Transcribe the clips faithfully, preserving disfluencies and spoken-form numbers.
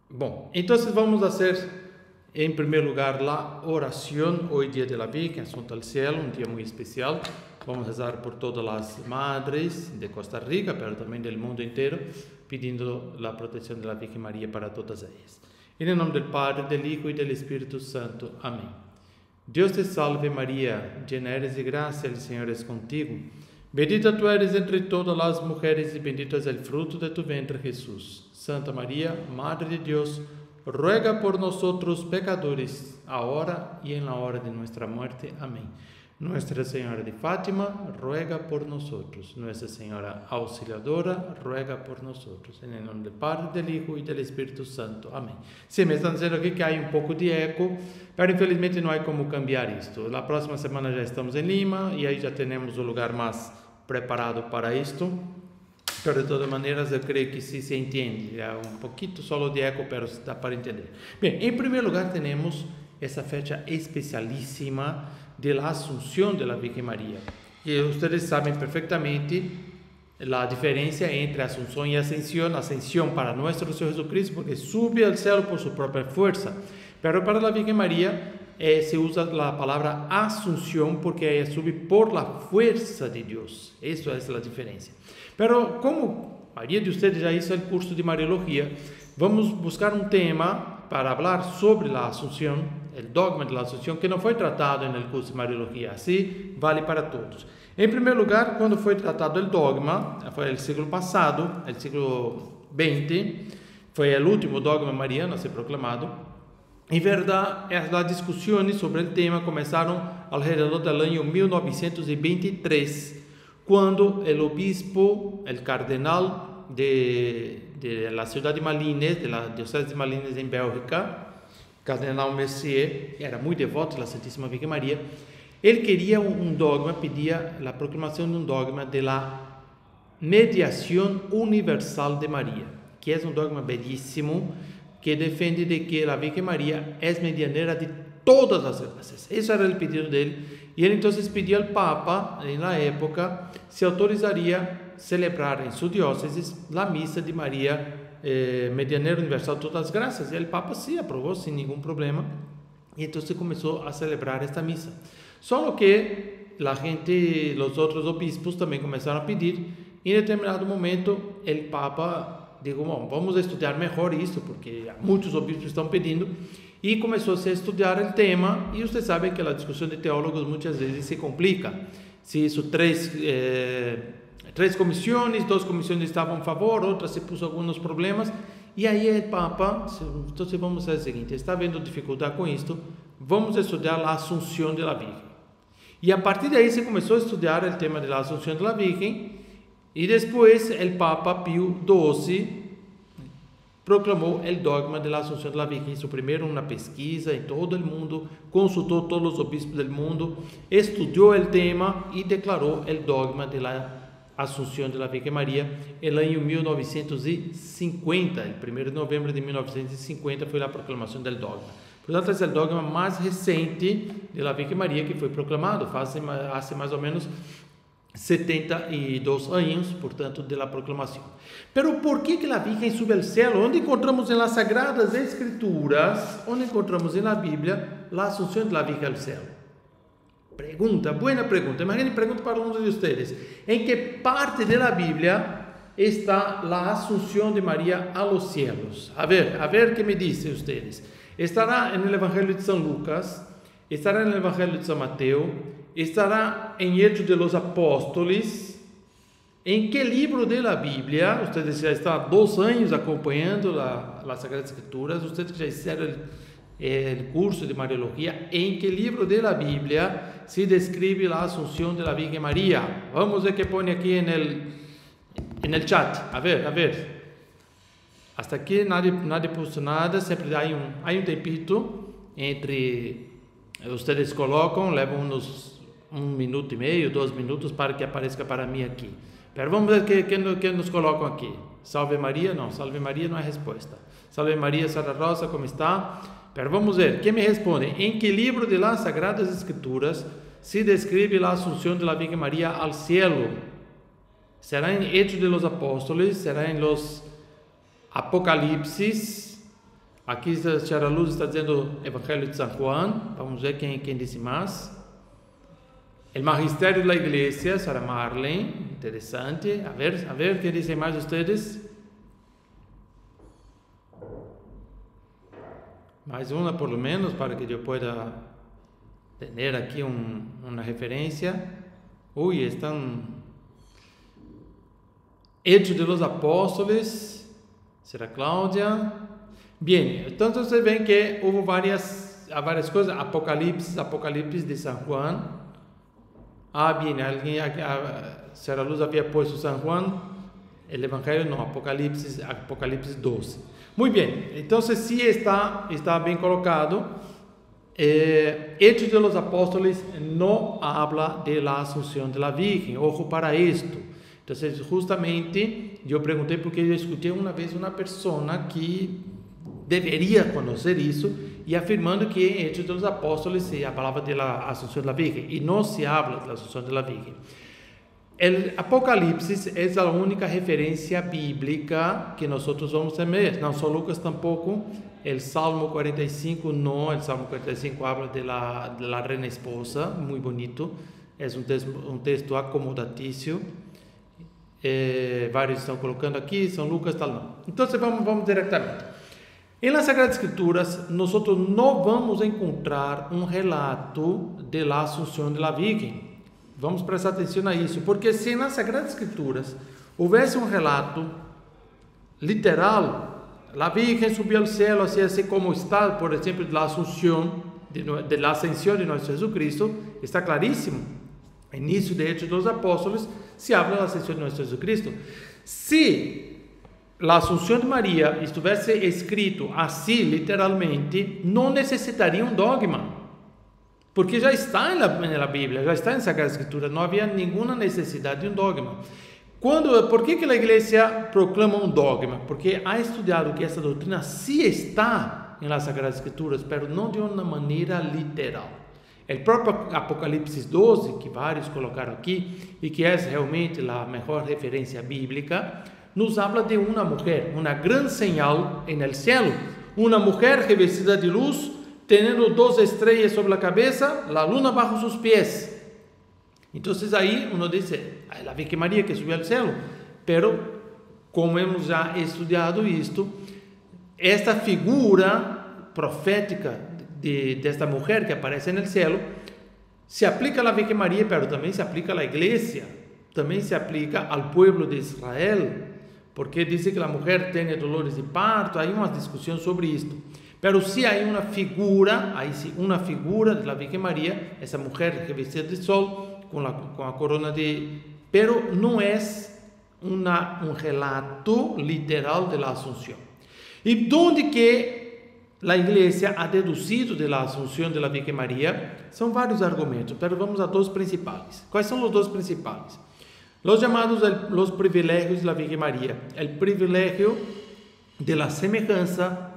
Bom, então vamos fazer em primeiro lugar a oração hoje dia de la Virgen Asunta al Cielo, um dia muito especial. Vamos rezar por todas as madres de Costa Rica, pero também do mundo inteiro, pedindo a proteção da Virgem Maria para todas elas. Em nome do Padre, do Hijo e do Espírito Santo. Amém. Deus te salve Maria, llena eres de graça, el Senhor es contigo. Bendita tu eres entre todas as mulheres e bendito es el fruto de tu ventre, Jesús. Santa María, Madre de Dios, ruega por nosotros pecadores, ahora y en la hora de nuestra muerte. Amén. Nuestra Señora de Fátima, ruega por nosotros. Nuestra Señora Auxiliadora, ruega por nosotros. En el nombre del Padre, del Hijo y del Espíritu Santo. Amén. Sí, me están diciendo aquí que hay un poco de eco, pero infelizmente no hay cómo cambiar esto. La próxima semana ya estamos en Lima y ahí ya tenemos un lugar más preparado para esto. Pero de todas maneras eu creio que sí se entiende, é um pouquinho solo de eco, pero dá para entender. Bem, em primeiro lugar temos essa fecha especialíssima de la Asunción de la Virgen María. E vocês sabem perfeitamente a diferença entre Asunción e Ascensión. Ascensión para nosso Senhor Jesucristo, porque sube ao céu por sua própria força. Pero para a Virgen María eh, se usa a palavra Asunción porque ela sube por la fuerza de Deus. Isso é a diferença. Pero como a maioria de vocês já hizo o curso de Mariología, vamos buscar um tema para falar sobre a Asunción, o dogma da Asunción, que não foi tratado no curso de Mariología. Assim, vale para todos. Em primeiro lugar, quando foi tratado o dogma, foi no século passado, no século veinte, foi o último dogma mariano a ser proclamado. Em verdade, as discussões sobre o tema começaram alrededor do ano mil novecentos e vinte e três, quando o obispo, o cardenal de, de la ciudad de Malines, de la diocese de Malines em Bélgica, cardenal Mercier, era muito devoto da Santíssima Virgem Maria, ele queria um dogma, pedia a proclamação de um dogma de la mediação universal de Maria, que é um dogma belíssimo, que defende de que a Virgem Maria é medianeira de todas as graças. Esse era o pedido dele. E ele então pediu ao Papa, na época, se autorizaria celebrar em sua diócese a missa de Maria, eh, medianeira universal de todas as graças. E o Papa sim aprovou sem nenhum problema. E então se começou a celebrar esta missa. Só que a gente, os outros obispos também começaram a pedir. E em determinado momento, o Papa dijo: bom, vamos estudar melhor isso, porque muitos obispos estão pedindo. E começou -se a estudar o tema, e vocês sabem que a discussão de teólogos muitas vezes se complica. Se isso três, eh, três comissões, duas comissões estavam a favor, outras se puso alguns problemas, e aí o Papa, então vamos fazer o seguinte: está havendo dificuldade com isto, vamos estudar a Assunção de la Virgen. E a partir daí se começou a estudar o tema da Assunção de la Virgen, e depois o Papa Pio doze proclamou o dogma da Assunção da Virgem. Isso primeiro uma pesquisa em todo o mundo, consultou todos os obispos do mundo, estudou o tema e declarou o dogma da Assunção da Virgem Maria no ano mil novecentos e cinquenta. O primeiro de novembro de mil novecentos e cinquenta foi a proclamação do dogma. Portanto, esse é o dogma mais recente da Virgem Maria que foi proclamado, faz há mais ou menos setenta e dois anos, portanto, da proclamação. Pero por que que a Virgem sube ao céu? Onde encontramos nas Sagradas Escrituras, onde encontramos na Bíblia a Assunção da Virgem ao céu? Pergunta, boa pergunta. Imagine, pergunta para alguns de vocês: em que parte da Bíblia está a Assunção de Maria a los cielos? A ver, a ver que me dizem vocês. Estará no Evangelho de São Lucas, estará no Evangelho de São Mateus, estará em Hechos de los Apóstolos. Em que livro da Bíblia? Vocês já estão há dois anos acompanhando as Sagradas Escrituras, vocês que já fizeram o curso de Mariología. Em que livro da Bíblia se descreve a Assunção da Virgem Maria? Vamos ver que põe aqui no chat. A ver, a ver. Hasta aqui nadie, nadie puso nada, sempre há um, há um tempito entre vocês colocam, levam uns um minuto e meio, dois minutos para que apareça para mim aqui. Pero vamos ver que, que, que nos colocam aqui. Salve Maria, não, Salve Maria não é resposta. Salve Maria, Sara Rosa, como está? Pero vamos ver, quem me responde? Em que livro de las Sagradas Escrituras se descreve a Assunção de la Virgem Maria al cielo? Será em Hechos de los Apóstolos? Será em los Apocalipsis? Aqui a Senhora Luz está dizendo Evangelho de San Juan. Vamos ver quem, quem disse mais. El Magisterio da Iglesia, Senhora Marlene. Interessante. A ver, a ver, ¿qué dicen más ustedes? Mais uma, por lo menos, para que eu pueda ter aqui um, uma referência. Uy, están Hechos de los Apóstoles. Será Cláudia? Bien, então vocês veem que houve várias, várias coisas. Apocalipse, Apocalipse de San Juan. Ah, bien, alguém, a Senhora Luz havia posto San Juan, o Evangelho não, Apocalipse, Apocalipse doze. Muito bem, então sim está, está bem colocado. Eh, Hechos de los Apóstoles não habla de la Asunción de la Virgen, ojo para esto. Então, justamente, eu perguntei porque eu escutei uma vez uma pessoa que deveria conhecer isso e afirmando que em Hechos de los Apóstoles se falava de la Asunción de la Virgen e não se habla de la Asunción de la Virgen. El Apocalipse é a única referência bíblica que nós vamos ter. Não só Lucas tampouco. El Salmo cuarenta y cinco no, el Salmo cuarenta y cinco habla de la, de la reina esposa, muy bonito, es un texto, un texto acomodatício, eh, vários estão colocando aqui, São Lucas tal não. Então vamos, vamos diretamente. Em las Sagradas Escrituras, nós não vamos encontrar um relato de la Asunción de la Virgen. Vamos prestar atenção a isso, porque se nas Sagradas Escrituras houvesse um relato literal, la Virgen subió al cielo, así, así como está, por ejemplo, la Asunción, de, de la ascensión de nuestro Jesucristo, está clarísimo. Inicio de Hechos de los Apóstoles, se habla de la ascensión de nuestro Jesucristo. Si la Asunción de María estuviese escrito así, literalmente, no necesitaría un dogma, porque já está en la, en la Biblia, já está en Sagrada Escritura, no había ninguna necesidad de un dogma. Quando, por que, que a igreja proclama um dogma? Porque ha estudado que essa doutrina sí está nas Sagradas Escrituras, mas não de uma maneira literal. O próprio Apocalipse doze, que vários colocaram aqui, e que é realmente a melhor referência bíblica, nos habla de uma mulher, uma grande señal no céu, uma mulher revestida de luz, tendo duas estrelas sobre a cabeça, a luna bajo sus pés. Então, aí uno diz, é a Virgem Maria que subiu ao céu, pero como hemos já estudado isto, esta figura profética de, desta mulher que aparece no céu, se aplica à Virgem Maria, pero também se aplica à igreja, também se aplica ao povo de Israel, porque diz que a mulher tem dolores de parto, há uma discussão sobre isto. Pero se há uma figura, aí sim, uma figura da Virgem Maria, essa mulher revestida de sol, com a, com a corona de... Pero não é uma, um relato literal da Assunção. E de onde que a Igreja ha deduzido da Assunção da Virgem Maria? São vários argumentos, mas vamos a dois principais. Quais são os dois principais? Os chamados os privilégios da Virgem Maria. O privilégio de la semelhança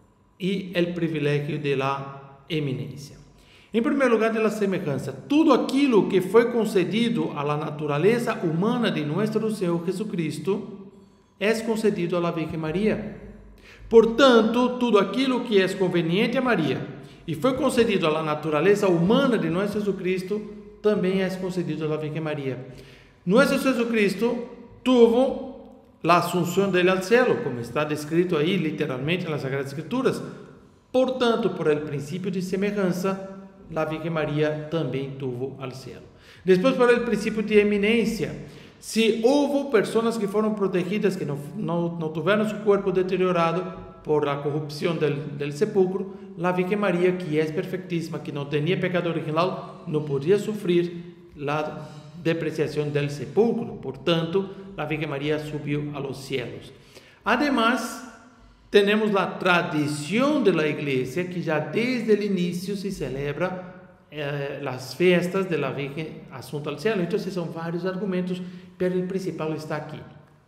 e o privilégio de la eminência. Em primeiro lugar, de la semelhança, tudo aquilo que foi concedido à natureza humana de nosso Senhor Jesucristo é concedido à Virgem Maria. Portanto, tudo aquilo que é conveniente a Maria e foi concedido à natureza humana de nosso Jesucristo também é concedido à Virgem Maria. Nosso Jesucristo tuvo a assunção dele ao céu, como está descrito aí literalmente nas Sagradas Escrituras. Portanto, por el princípio de semelhança, a Virgem Maria também tuvo ao céu. Depois, por el princípio de eminência, se houve pessoas que foram protegidas, que não, não, não tiveram seu corpo deteriorado por a corrupção del, del sepulcro, a Virgem Maria, que é perfeitíssima, que não tinha pecado original, não podia sofrer a depreciação del sepulcro. Portanto, a Virgem Maria subiu aos céus. Además, temos a tradição da igreja que já desde o início se celebra eh, as festas da Virgem Assunta ao Céu. Então, são vários argumentos, mas o principal está aqui.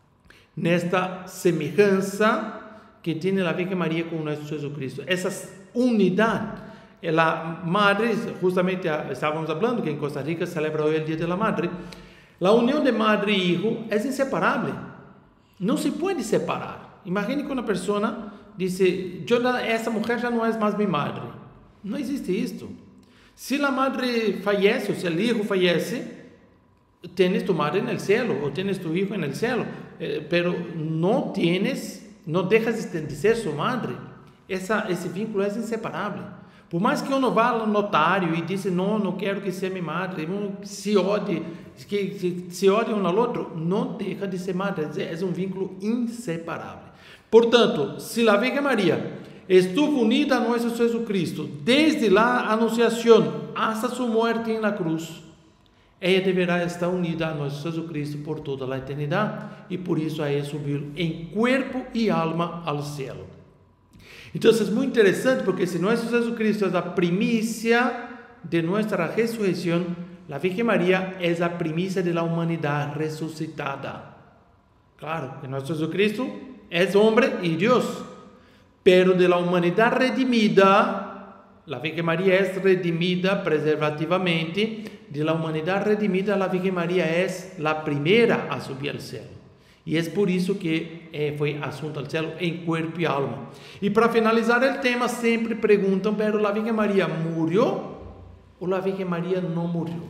Nesta semelhança que tem a Virgem Maria com o nosso Jesus Cristo. Essa unidade. A madre, justamente estávamos falando que em Costa Rica celebra hoje o Dia da Madre. A união de madre e hijo é inseparável. Não se pode separar. Imagine que uma pessoa Dice, yo, essa mulher já não é mais minha madre. Não existe isto. Se a madre fallece, ou se o hijo fallece, tienes tu madre no cielo, ou tienes tu hijo no cielo, eh, pero não tienes, não dejas de ser sua madre. Essa, esse vínculo é inseparável. Por mais que uno vá ao notário e diz, não, não quero que seja minha madre, se odie, que se, se odie um ao outro, não deixa de ser madre, é um vínculo inseparável. Portanto, se a Virgem Maria estuvo unida a nosso Jesus Cristo desde a anunciação hasta sua muerte na cruz, ela deverá estar unida a nosso Jesus Cristo por toda a eternidade e por isso a ela subiu em corpo e alma ao céu. Então, é muito interessante porque se nosso Jesus Cristo é a primícia de nossa ressurreição, a Virgem Maria é a primícia da humanidade ressuscitada. Claro, que nosso Jesus Cristo é homem e Deus, pero de la humanidade redimida, a Virgem Maria é redimida preservativamente, de la humanidade redimida, a Virgem Maria é a primeira a subir ao céu. E é por isso que eh, foi assunto ao céu em corpo e alma. E para finalizar o tema, sempre perguntam, pero a Virgem Maria morreu ou a Virgem Maria não morreu?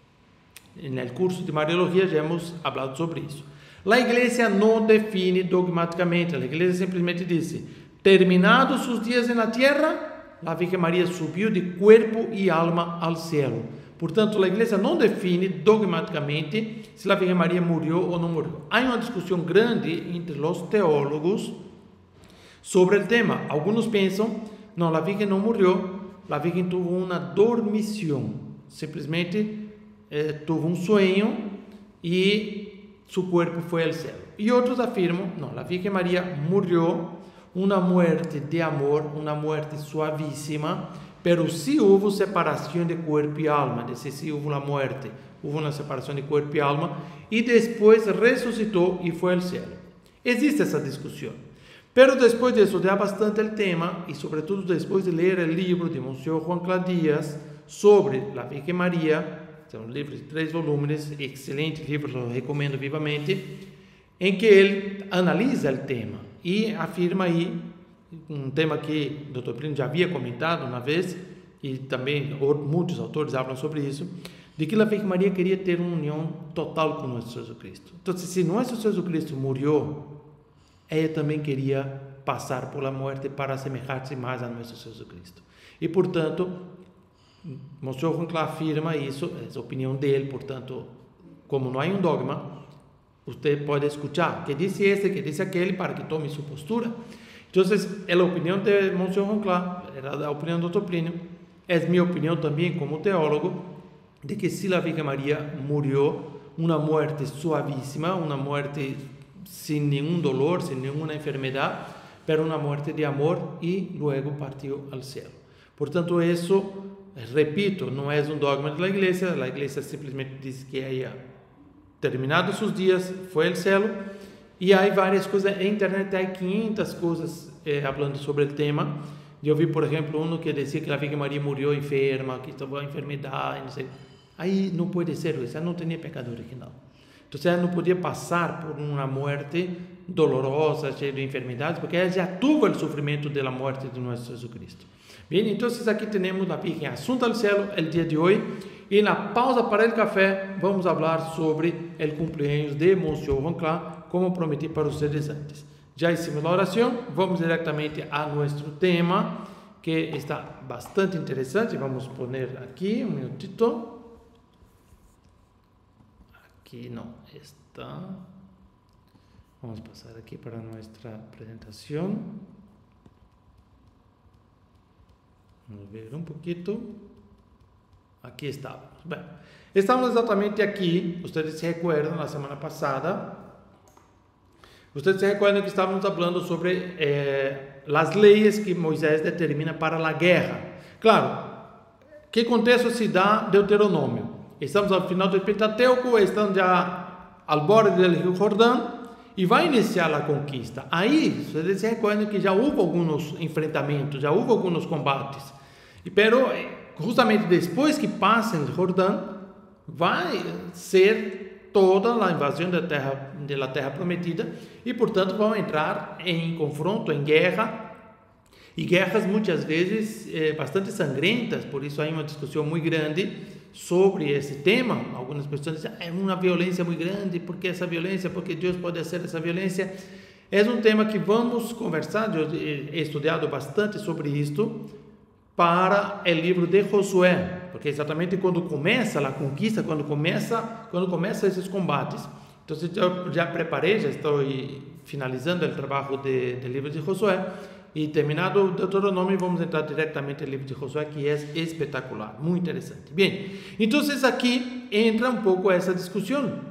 No curso de Mariologia já hemos falado sobre isso. A igreja não define dogmaticamente, a igreja simplesmente diz, terminados os dias na terra, a Virgem Maria subiu de corpo e alma ao céu. Portanto, a igreja não define dogmaticamente se a Virgem Maria morreu ou não morreu. Há uma discussão grande entre os teólogos sobre o tema. Alguns pensam, não, a Virgem não morreu, a Virgem teve uma dormição, simplesmente eh, teve um sonho e seu corpo foi ao céu. E outros afirmam, não, a Virgem Maria morreu, uma morte de amor, uma morte suavíssima, pero sí hubo separación de cuerpo y alma, es decir, sí hubo la muerte, hubo una separación de cuerpo y alma, y después resucitó y fue al cielo. Existe esa discusión, pero después de estudiar bastante el tema, y sobre todo después de leer el libro de Monseñor Juan Cladías sobre la Virgen María, es un libro de tres volúmenes, excelente libro, lo recomiendo vivamente, en que él analiza el tema y afirma ahí um tema que o doutor Plínio já havia comentado uma vez, e também muitos autores falam sobre isso, de que a Virgem Maria queria ter uma união total com nosso Jesus Cristo. Então, se nosso Jesus Cristo morreu, ela também queria passar por la morte para assemelhar-se mais a nosso Jesus Cristo. E, portanto, Monsenhor Juan Clá afirma isso, é a opinião dele, portanto, como não há um dogma, você pode escutar que disse esse, que disse aquele, para que tome sua postura. Então, é a opinião de Monsenhor Juan Clá, era a opinião do doutor Plínio, é minha opinião também como teólogo, de que se a Virgem Maria morreu, uma morte suavíssima, uma morte sem nenhum dolor, sem nenhuma enfermidade, pero uma morte de amor e logo partiu ao céu. Portanto, isso, repito, não é um dogma da igreja, a igreja simplesmente diz que ela, terminados seus dias, foi ao céu. E há várias coisas, na internet há quinhentas coisas eh, falando sobre o tema. Eu vi, por exemplo, um que dizia que a Virgem Maria morreu enferma, que estava enfermidade, não sei. Aí não pode ser isso, ela não tinha pecado original. Então, ela não podia passar por uma morte dolorosa, cheia de enfermidades, porque ela já teve o sofrimento da morte de nosso Jesus Cristo. Bem, então aqui temos a Virgem assunta ao céu o dia de hoje. E na pausa para o café, vamos falar sobre o cumpleaños de Monsenhor Juan Clá, como prometi para vocês antes. Já hicimos a oração, vamos diretamente a nosso tema, que está bastante interessante. Vamos pôr aqui um minutito. Aqui não está. Vamos passar aqui para nossa apresentação. Vamos ver um pouquinho. Aqui estávamos. Bem, estamos exatamente aqui. Vocês se recordam na semana passada. Vocês se recordam que estávamos falando sobre eh, as leis que Moisés determina para a guerra. Claro, que contexto se dá Deuteronômio? Estamos ao final do Pentateuco, estamos já ao borde do Rio Jordão e vai iniciar a conquista. Aí, vocês se recordam que já houve alguns enfrentamentos, já houve alguns combates. E pero justamente depois que passa o Jordão, vai ser toda a invasão da terra, da terra prometida, e portanto vão entrar em confronto, em guerra e guerras muitas vezes eh, bastante sangrentas. Por isso há uma discussão muito grande sobre esse tema. Algumas pessoas dizem, ah, é uma violência muito grande, por que essa violência? Porque Deus pode fazer essa violência. É um tema que vamos conversar, eu he estudado bastante sobre isto, para o livro de Josué, porque exatamente quando começa a conquista, quando começa, quando começa esses combates. Então, eu já preparei, já estou finalizando o trabalho de, do livro de Josué, e terminado o Deuteronômio, vamos entrar diretamente no livro de Josué, que é espetacular, muito interessante. Bem, então aqui entra um pouco essa discussão.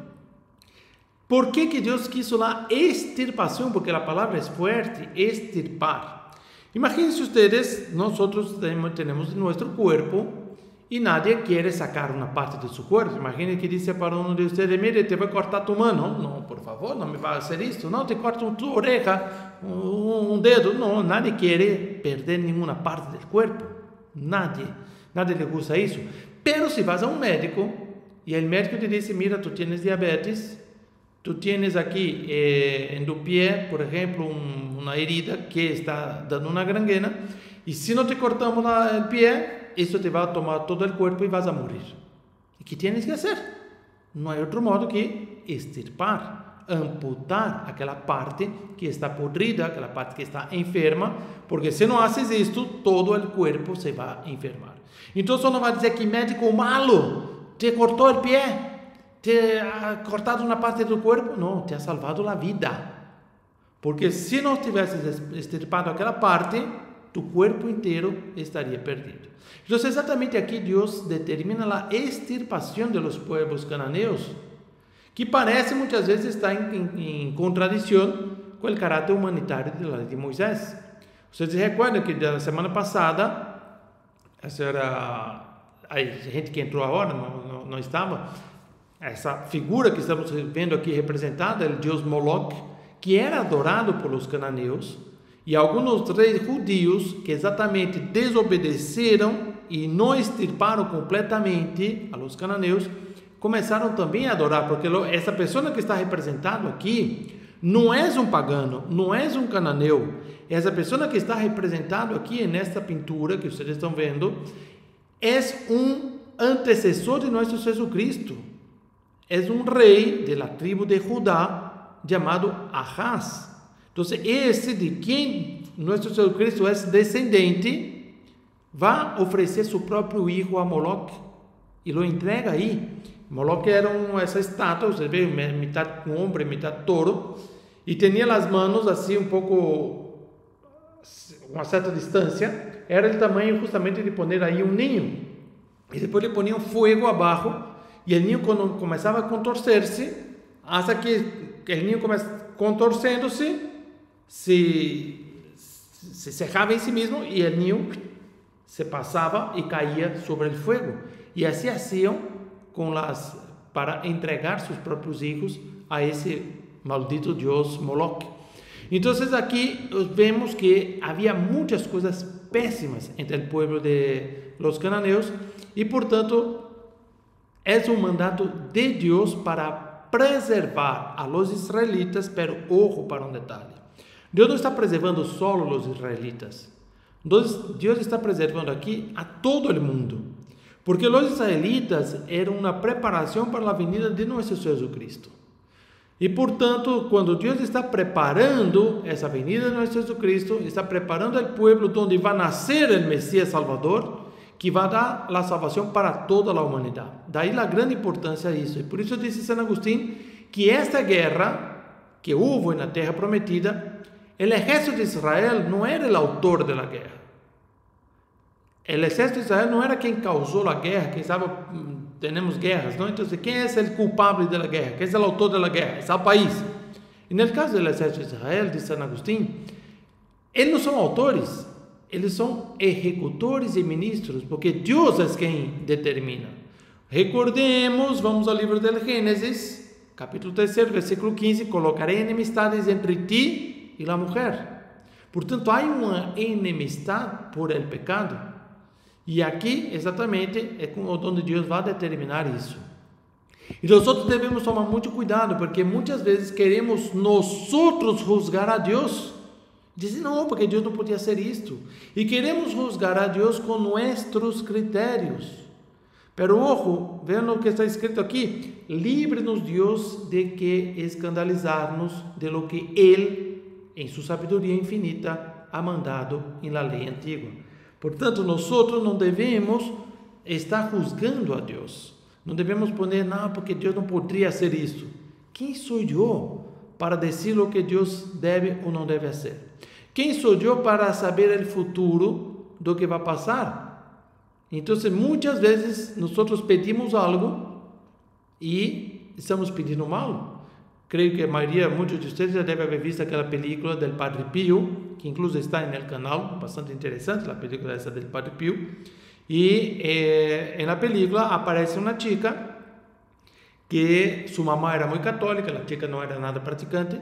Por que que Deus quis lá extirpação? Porque a palavra é forte, extirpar. Imagínense ustedes, nós temos nosso corpo e nadie quer sacar uma parte de seu corpo. Imaginem que disse para um de vocês, mire, te vai cortar tu mano. Não, por favor, não me vai fazer isso. Não, te corta tu oreja, um, um dedo. Não, nadie quer perder nenhuma parte do corpo. Nadie. Nadie le gusta isso. Pero se vas a um médico e o médico te diz, mira, tu tienes diabetes, tu tienes aqui eh, en tu pie, por exemplo, um, uma herida que está dando uma gangrena, e se não te cortamos o pé, isso te vai tomar todo o corpo e vas a morrer. E que tienes que fazer? Não há outro modo que extirpar, amputar aquela parte que está podrida, aquela parte que está enferma, porque se não haces isto, todo o corpo se vai enfermar. Então, só não vai dizer que médico malo te cortou o pé, te ha cortado uma parte do corpo. Não, te ha salvado a vida, porque se não tivesses extirpado aquela parte, tu corpo inteiro estaria perdido. Então, exatamente aqui Deus determina a extirpação de los pueblos cananeus, que parece muitas vezes estar em, em, em contradição com o caráter humanitário da lei de Moisés. Vocês se recordam que da semana passada, essa era a gente que entrou agora, não, não, não estava, essa figura que estamos vendo aqui representada, o deus Moloch, que era adorado pelos cananeus, e alguns reis judios que exatamente desobedeceram e não extirparam completamente a los cananeus, começaram também a adorar, porque essa pessoa que está representado aqui não é um pagano, não é um cananeu. Essa pessoa que está representado aqui nesta pintura que vocês estão vendo é um antecessor de nosso Jesus Cristo. É um rei da tribo de Judá chamado Ahaz. Então, esse de quem nosso Jesus Cristo é descendente, vai oferecer seu próprio filho a Moloch e o entrega aí. Moloch era um, essa estátua, você vê, metade homem, metade touro, e tinha as mãos assim um pouco, uma certa distância, era o tamanho justamente de poner aí um ninho, e depois ele ponia um fogo abaixo, e o ninho quando começava a contorcer-se, até que o ninho começa contorcendo-se, se, se cerrava em si mesmo, e o ninho se passava e caía sobre o fogo, e assim haciam com las, para entregar seus próprios filhos a esse maldito Deus Moloch. Então, aqui vemos que havia muitas coisas péssimas entre o povo de los cananeus e, portanto, é um mandato de Deus para preservar a los israelitas, pero ojo para um detalhe. Deus não está preservando só os israelitas. Deus, Deus está preservando aqui a todo o mundo. Porque os israelitas eram uma preparação para a vinda de nosso Jesus Cristo. E, portanto, quando Deus está preparando essa vinda de nosso Jesus Cristo, está preparando o povo onde vai nascer o Messias Salvador, que vai dar a salvação para toda a humanidade. Daí a grande importância disso. E por isso disse São Agostinho que esta guerra que houve na Terra Prometida, o exército de Israel não era o autor da guerra. O exército de Israel não era quem causou a guerra, quem sabe temos guerras, não? Então, quem é o culpável da guerra? Quem é o autor da guerra? É o país. E no caso do exército de Israel, de São Agostinho, eles não são autores, eles são executores e ministros, porque Deus é quem determina. Recordemos, vamos ao livro do Gênesis, capítulo três, versículo quinze, colocarei enemistades entre ti e a mulher. Portanto, há uma enemistade por el pecado. E aqui, exatamente, é onde Deus vai determinar isso. E nós devemos tomar muito cuidado, porque muitas vezes queremos nós outros juzgar a Deus, Dizem, não, porque Deus não podia ser isto. E queremos juzgar a Deus com nossos critérios. Pero ojo, vean o que está escrito aqui. Livre-nos Deus de que escandalizar-nos de lo que Ele, em sua sabedoria infinita, ha mandado em la lei antiga. Portanto, nós não devemos estar juzgando a Deus. Não devemos poner, não, porque Deus não poderia ser isso. Quem sou eu para dizer o que Deus deve ou não deve fazer? Quem sou eu para saber o futuro do que vai passar? Então, muitas vezes, nós pedimos algo e estamos pedindo mal. Creio que a maioria, muitos de vocês já devem haver visto aquela película do Padre Pio, que incluso está no canal, bastante interessante, a película essa do Padre Pio. E eh, na película aparece uma chica que sua mamãe era muito católica, a chica não era nada praticante,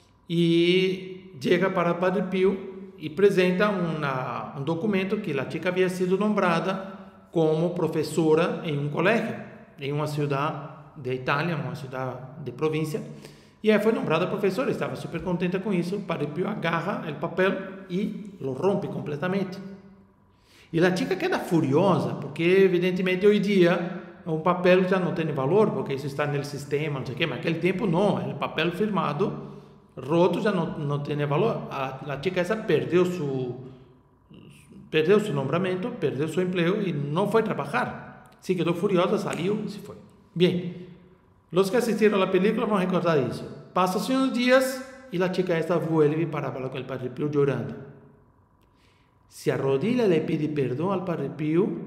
e chega para o Padre Pio e apresenta uma, um documento que a chica havia sido nombrada como professora em um colégio, em uma cidade de Itália, uma cidade de província, e aí foi nombrada professora, estava super contente com isso. O Padre Pio agarra o papel e lo rompe completamente. E a chica queda furiosa, porque evidentemente hoje em dia o papel já não tem valor, porque isso está no sistema, não sei o quê, mas naquele tempo não, o papel firmado, roto, já não, não tem valor. A, a chica essa perdeu seu, perdeu seu nombramento, perdeu seu emprego e não foi trabalhar. Se quedou furiosa, saiu e se foi. Bem, os que assistiram a película vão recordar isso. Passam-se uns dias e a chica esta vuelve para falar com o Padre Pio chorando. Se arrodilla e le pide perdão ao Padre Pio,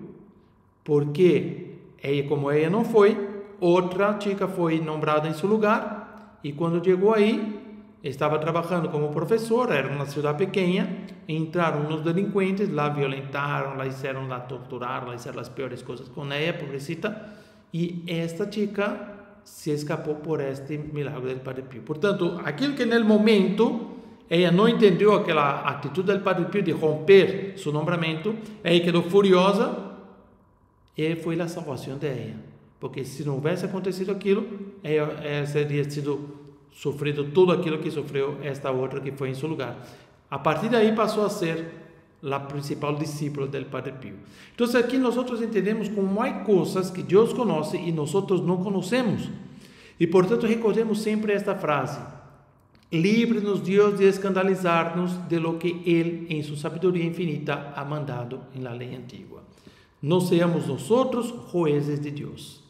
porque ela, como ela não foi, outra chica foi nombrada em seu lugar, e quando chegou aí, estava trabalhando como professora, era uma cidade pequena, entraram uns delinquentes, lá violentaram, lá fizeram, lá torturaram, lá fizeram as piores coisas com ela, pobrecita, e esta chica se escapou por este milagre do Padre Pio. Portanto, aquilo que no momento ela não entendeu aquela atitude do Padre Pio de romper seu nombramento, ela quedou furiosa e foi a salvação dela, porque se não houvesse acontecido aquilo, ela, ela teria sido sofrido tudo aquilo que sofreu esta outra que foi em seu lugar. A partir daí passou a ser a principal discípula do Padre Pio. Então aqui nós entendemos como há coisas que Deus conhece e nós não conhecemos. E portanto recordemos sempre esta frase: livre-nos Deus de escandalizar-nos de lo que Ele, em sua sabedoria infinita, ha mandado em la lei antiga. Não seamos nós jueces de Deus.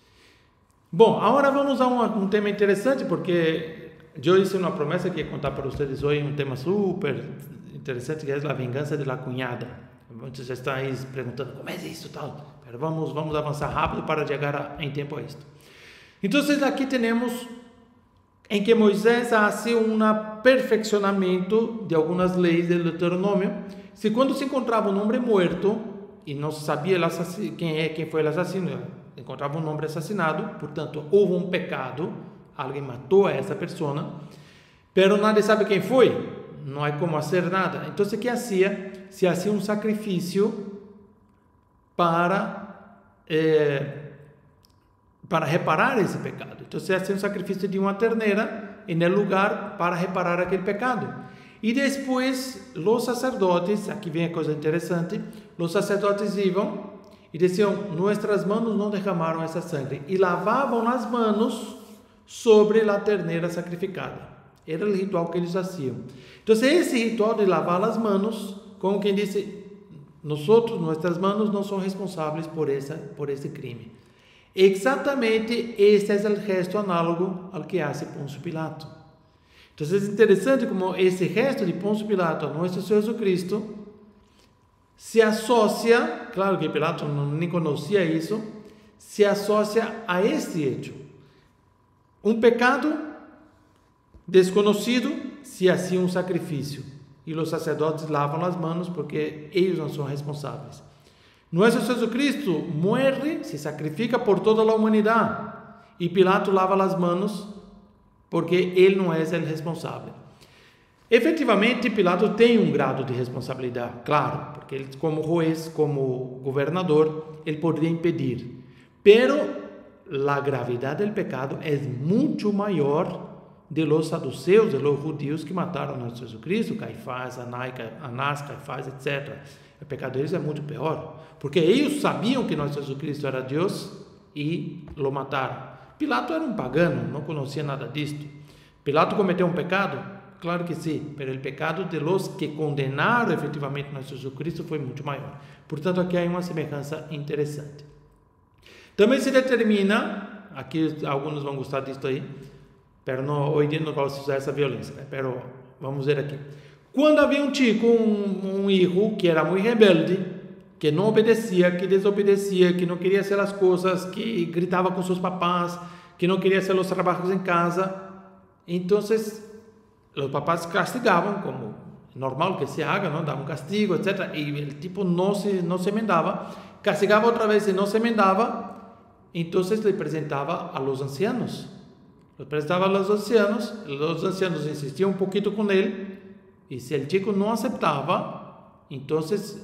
Bom, agora vamos a um, um tema interessante, porque eu hice uma promessa que ia contar para vocês hoje um tema super interessante, que é a vingança de la cunhada. Muitos já estão aí perguntando como é isso tal, mas vamos, vamos avançar rápido para chegar a, em tempo a isto. Então, aqui temos em que Moisés hace um perfeccionamento de algumas leis do Deuteronômio. Se quando se encontrava um homem morto e não se sabia quem é quem foi o assassino, encontrava um homem assassinado, portanto houve um pecado, alguém matou a essa pessoa, pero nadie sabe quem foi, não há como fazer nada. Então o que hacía? Se hacía um sacrifício para eh, para reparar esse pecado. Então se hacía um sacrifício de uma terneira em lugar para reparar aquele pecado. E depois os sacerdotes, aqui vem a coisa interessante, os sacerdotes iam e diziam: nossas mãos não derramaram essa sangue, e lavavam as mãos sobre a terneira sacrificada. Era o ritual que eles faziam. Então esse ritual de lavar as mãos, como quem disse, nós, nossas mãos não são responsáveis por, essa, por esse crime. Exatamente este é o gesto análogo ao que hace Pôncio Pilato. Então é interessante como esse gesto de Pôncio Pilato a nosso Senhor Jesus Cristo se associa, claro que Pilato não nem conhecia isso, se associa a este hecho. Um pecado desconhecido, se hacía um sacrifício, e os sacerdotes lavam as mãos porque eles não são responsáveis. Nosso Senhor Jesus Cristo morre, se sacrifica por toda a humanidade, e Pilato lava as mãos porque ele não é o responsável. Efetivamente, Pilato tem um grado de responsabilidade, claro, porque ele, como juez, como governador, ele poderia impedir. Pero a gravidade do pecado é muito maior de los saduceos, de los judíos que mataram a nosso Jesus Cristo, Caifás, Anás, Caifás, etcétera. O pecado deles é muito pior, porque eles sabiam que nosso Jesus Cristo era Deus e lo mataram. Pilato era um pagano, não conhecia nada disto. Pilato cometeu um pecado? Claro que sim, mas o pecado de los que condenaram efetivamente nosso Jesus Cristo foi muito maior. Portanto, aqui há uma semelhança interessante. Também se determina, aqui alguns vão gostar disso aí, mas não, hoje em dia não vamos usar essa violência, né? Mas vamos ver aqui. Quando havia um chico, um, um hijo que era muito rebelde, que não obedecia, que desobedecia, que não queria fazer as coisas, que gritava com seus papás, que não queria fazer os trabalhos em casa, então os papás castigavam, como normal que se haga, não? Davam um castigo, etcétera. E o tipo não se, não se emendava, castigava outra vez e não se emendava, então lhe apresentava a los ancianos. Lo apresentava a los ancianos, os ancianos insistiam um pouquinho com ele, e se o chico não aceitava, então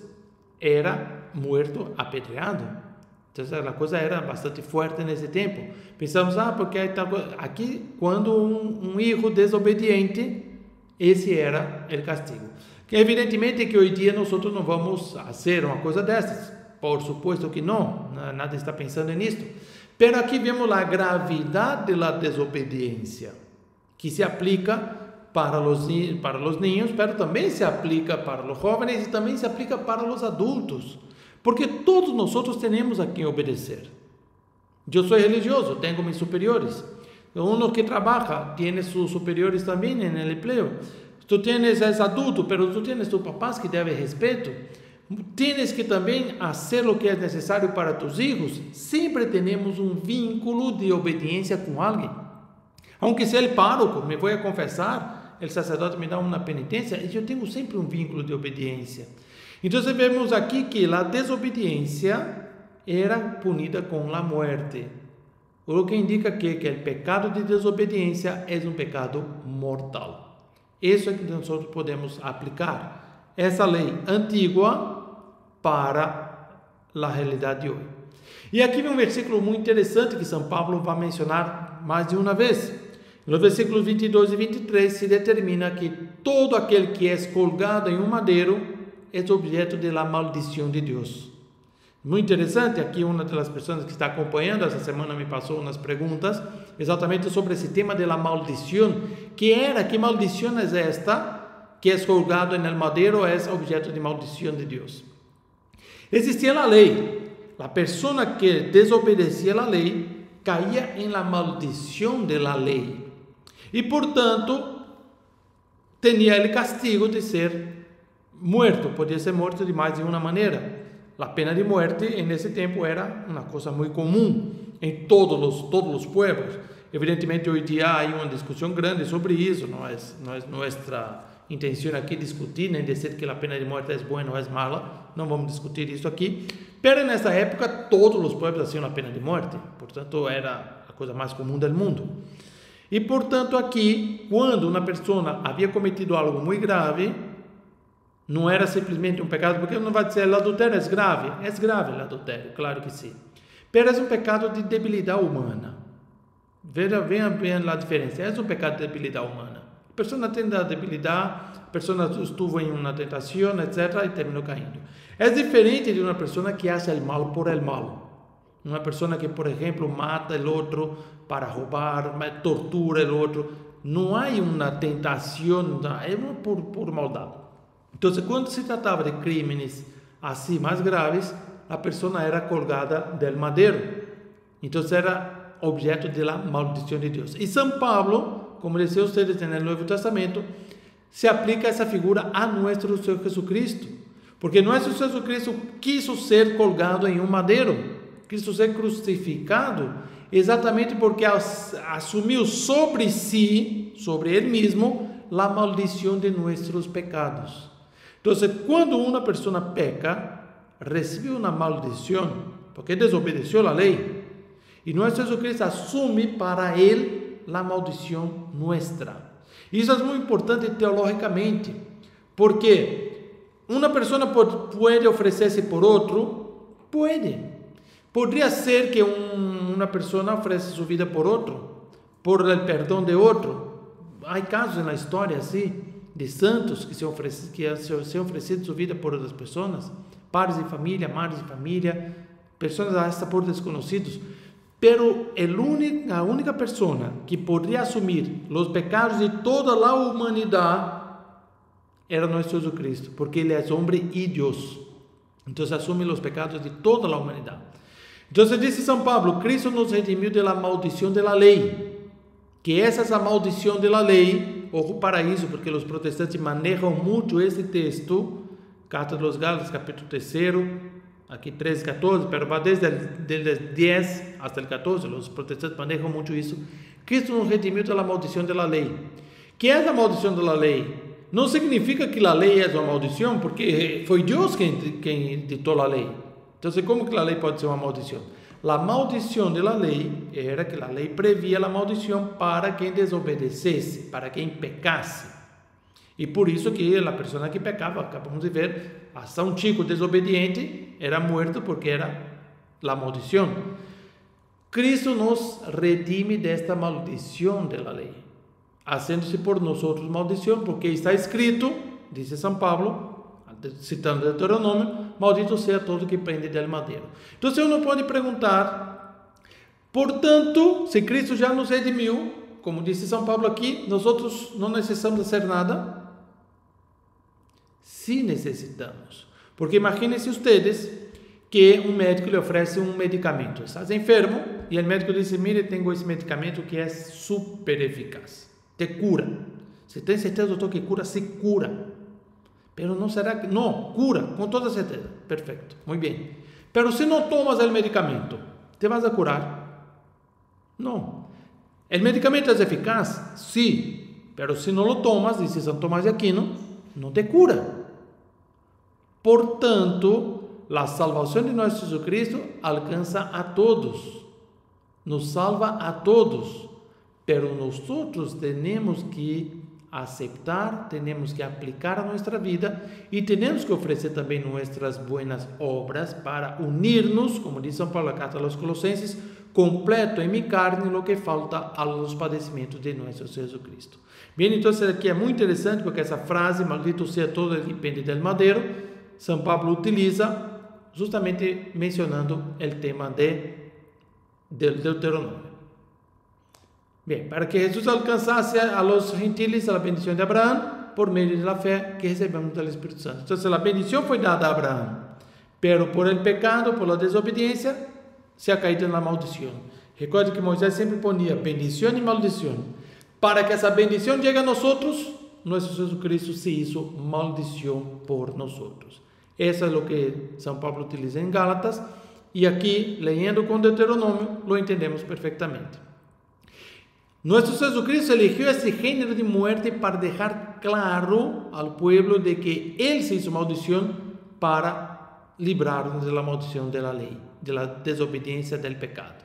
era muerto apedreado. Então a coisa era bastante forte nesse tempo. Pensamos, ah, porque aqui, quando um, um hijo desobediente, esse era o castigo. Que evidentemente que hoje em dia nós não vamos fazer uma coisa dessas. Por supuesto que não, nada está pensando nisso. Mas aqui vemos a gravidade da desobediência, que se aplica para os, para os niños, mas também se aplica para os jovens e também se aplica para os adultos. Porque todos nós temos a quem obedecer. Eu sou religioso, tenho meus superiores. Uno que trabalha tem seus superiores também no emprego. Tu tens és adulto, mas tu tens tus papás que devem respeito. Tienes que também fazer o que é necessário para tus hijos. Sempre temos um vínculo de obediência com alguém. Aunque seja el pároco, me vou a confessar, o sacerdote me dá uma penitência, e eu tenho sempre um vínculo de obediência. Então vemos aqui que a desobediência era punida com a morte, o que indica que, que o pecado de desobediência é um pecado mortal. Isso é que nós podemos aplicar essa lei antiga para a realidade de hoje. E aqui vem um versículo muito interessante que São Paulo vai mencionar mais de uma vez. No versículos vinte e dois e vinte e três se determina que todo aquele que é colgado em um madeiro é objeto da maldição de Deus. Muito interessante, aqui uma das pessoas que está acompanhando essa semana me passou umas perguntas exatamente sobre esse tema da maldição, que era, que maldição é esta, que é colgado no madeiro é objeto de maldição de Deus. Existia a lei, a pessoa que desobedecia a lei caía em la maldição de la lei e, portanto, tinha o castigo de ser morto, podia ser morto de mais de uma maneira. A pena de morte nesse tempo era uma coisa muito comum em todos os todos os pueblos. Evidentemente hoje em dia há uma discussão grande sobre isso, não é, não é nossa intenção aqui discutir nem dizer que a pena de morte é boa ou é mala, não vamos discutir isso aqui. Mas nessa época todos os pueblos tinham a pena de morte, portanto era a coisa mais comum do mundo. E portanto aqui, quando uma pessoa havia cometido algo muito grave, não era simplesmente um pecado, porque não vai dizer, o adultério é grave, é grave o adultério, claro que sim, mas é um pecado de debilidade humana. Veja, venha bem a diferença, é um pecado de debilidade humana. A pessoa tem a debilidade, a pessoa estuvo em uma tentação, etcétera, e terminou caindo. É diferente de uma pessoa que faz o mal por el mal. Uma pessoa que, por exemplo, mata o outro para roubar, tortura o outro. Não há uma tentação, é por, por maldade. Então, quando se tratava de crimes assim mais graves, a pessoa era colgada del madeiro. Então, era objeto da maldição de Deus. E São Paulo, como dizia vocês no Novo Testamento, se aplica essa figura a nosso Senhor Jesucristo. Porque nosso Senhor Jesucristo quis ser colgado em um madeiro, quis ser crucificado, exatamente porque assumiu sobre si, sobre ele mesmo, a maldição de nossos pecados. Então, quando uma pessoa peca, recebe uma maldição, porque desobedeceu a lei, e nosso Jesus Cristo assume para ele a maldição nossa. Isso é muito importante teologicamente, porque uma pessoa pode oferecer-se por outro, pode. Poderia ser que um, uma pessoa ofereça sua vida por outro, por o perdão de outro, há casos na história assim, de santos que se oferecem, que se oferecido sua vida por outras pessoas, padres de família, madres de família, pessoas hasta por desconhecidos, pero el único, a única persona que poderia assumir os pecados de toda a humanidade era nosso Jesus Cristo, porque Ele é homem e Deus. Então assume os pecados de toda a humanidade. Então diz São Pablo, Cristo nos redimiu de la maldição de la lei, que essa é a maldição de la lei. Ojo para isso, porque os protestantes manejam muito esse texto, Carta de los Gálatas, capítulo três, aqui treze, catorze, pero va desde el dez hasta el catorze, os protestantes manejam muito isso. Cristo nos redimiu de la maldição de la lei. Que é a maldição de la lei? Não significa que a lei é uma maldição, porque foi Deus quem, quem ditou a lei. Então, como que a lei pode ser uma maldição? A maldição da lei era que a lei previa a maldição para quem desobedecesse, para quem pecasse. E por isso que a pessoa que pecava, acabamos de ver, hasta um chico desobediente era morto porque era a maldição. Cristo nos redime desta maldição da lei, fazendo-se por nós maldição, porque está escrito, diz São Pablo, citando Deuteronômio, maldito seja todo que prende del madeiro. Então uno pode perguntar, portanto, se Cristo já nos redimiu, como disse São Pablo aqui, nós não necessitamos fazer nada? Sim, necessitamos. Porque imaginem-se ustedes que um médico lhe oferece um medicamento. Estás enfermo e o médico diz, mire, tenho esse medicamento que é super eficaz, te cura. Se tem certeza, doutor, que cura, se cura. Pero não será que... Não, cura, com toda certeza. Perfeito, muito bem. Pero se não tomas o medicamento, te vas a curar? Não. O medicamento é eficaz? Sim. Pero se não lo tomas, dice São Tomás de Aquino, não te cura. Portanto, a salvação de nosso Jesus Cristo alcança a todos. Nos salva a todos. Pero nós temos que aceptar, temos que aplicar a nossa vida e temos que oferecer também nossas boas obras para unir-nos, como diz São Paulo na carta aos Colossenses, completo em minha carne lo que falta aos padecimentos de nosso Jesus Cristo. Bem, então aqui é muito interessante porque essa frase, maldito seja todo que pende del madeiro, São Pablo utiliza justamente mencionando o tema de, de Deuteronômio. Bem, para que Jesus alcançasse a los gentiles a bendição de Abraão por meio da fé que recebemos do Espírito Santo. Então, a bendição foi dada a Abraão, pero por el pecado, por la desobediência, se ha caído na maldição. Recorde que Moisés sempre ponia bendição e maldição. Para que essa bendição chegue a nós, nosso Jesus Cristo se hizo maldição por nós. Isso é o que São Paulo utiliza em Gálatas, e aqui, lendo com Deuteronômio, lo entendemos perfeitamente. Nuestro Jesucristo eligió ese género de muerte para dejar claro al pueblo de que Él se hizo maldición para librarnos de la maldición de la ley, de la desobediencia del pecado.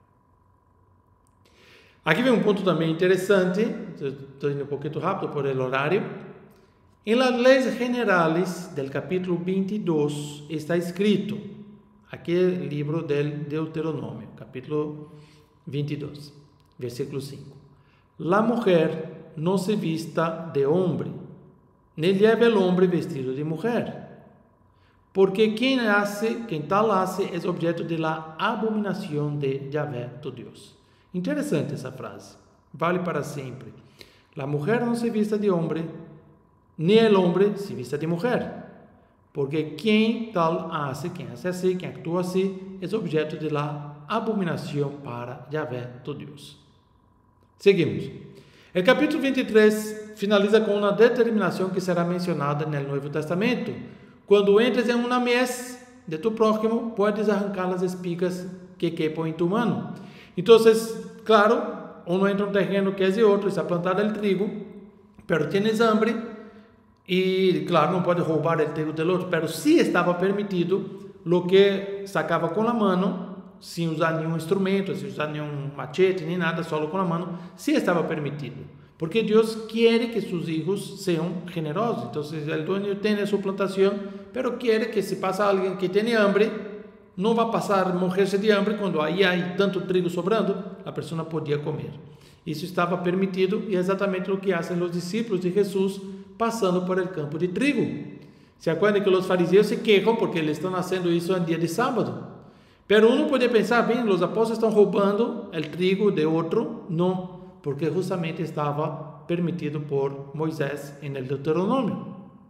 Aqui vem um ponto também interessante, estou indo um pouquinho rápido por el horário. En las leyes generales del capítulo veintidós está escrito, aqui é o livro del Deuteronômio, capítulo veintidós. Versículo cinco. La mujer no se vista de hombre, ni lleve el hombre vestido de mujer, porque quien hace, quien tal hace es objeto de la abominación de Yahvé, tu Dios. Interessante essa frase, vale para sempre. La mujer no se vista de hombre, ni el hombre se vista de mujer, porque quien tal hace, quien hace así, quien actúa así, es objeto de la abominación para Yahvé, tu Dios. Seguimos. O capítulo vinte e três finaliza com uma determinação que será mencionada no Novo Testamento. Quando entres em uma mies de tu prójimo, puedes arrancar as espigas que quepam em tu mano. Então, claro, um entra em um terreno que é de outro, está plantado el trigo, pero tienes hambre, e claro, não pode roubar o trigo del outro, pero sí estava permitido lo que sacava com a mano, sem usar nenhum instrumento, sem usar nenhum machete, nem nada, só com a mão, se estava permitido. Porque Deus quer que seus filhos sejam generosos. Então, o dueño tem a sua plantação, pero quer que se passa alguém que tem hambre, não vai passar morrer-se de hambre quando aí há tanto trigo sobrando, a pessoa podia comer. Isso estava permitido e é exatamente o que fazem os discípulos de Jesus passando por el campo de trigo. Se acuerdan que os fariseus se queixam porque eles estão fazendo isso em dia de sábado. Pero uno pode pensar, bem, os apóstolos estão roubando o trigo de outro. Não, porque justamente estava permitido por Moisés en el Deuteronomio.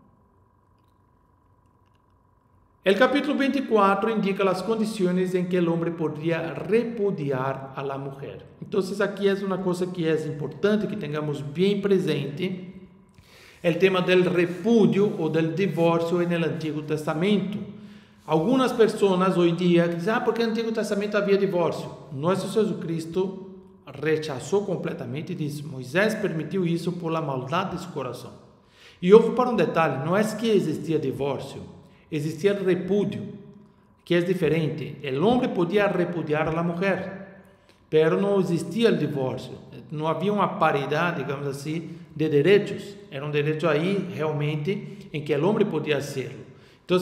El capítulo veinticuatro indica as condições em que o homem poderia repudiar a la mujer. Então, aqui é uma coisa que é importante que tenhamos bem presente, o tema do repúdio ou do divórcio no Antigo Testamento. Algumas pessoas hoje em dia dizem, ah, porque no Antigo Testamento havia divórcio. Nosso Jesus Cristo rechazou completamente isso. Moisés permitiu isso por la maldade de seu coração. E ojo para um detalhe, não é que existia divórcio, existia repúdio, que é diferente. O homem podia repudiar a la mulher, pero não existia o divórcio. Não havia uma paridade, digamos assim, de direitos. Era um direito aí, realmente, em que o homem podia ser. Então,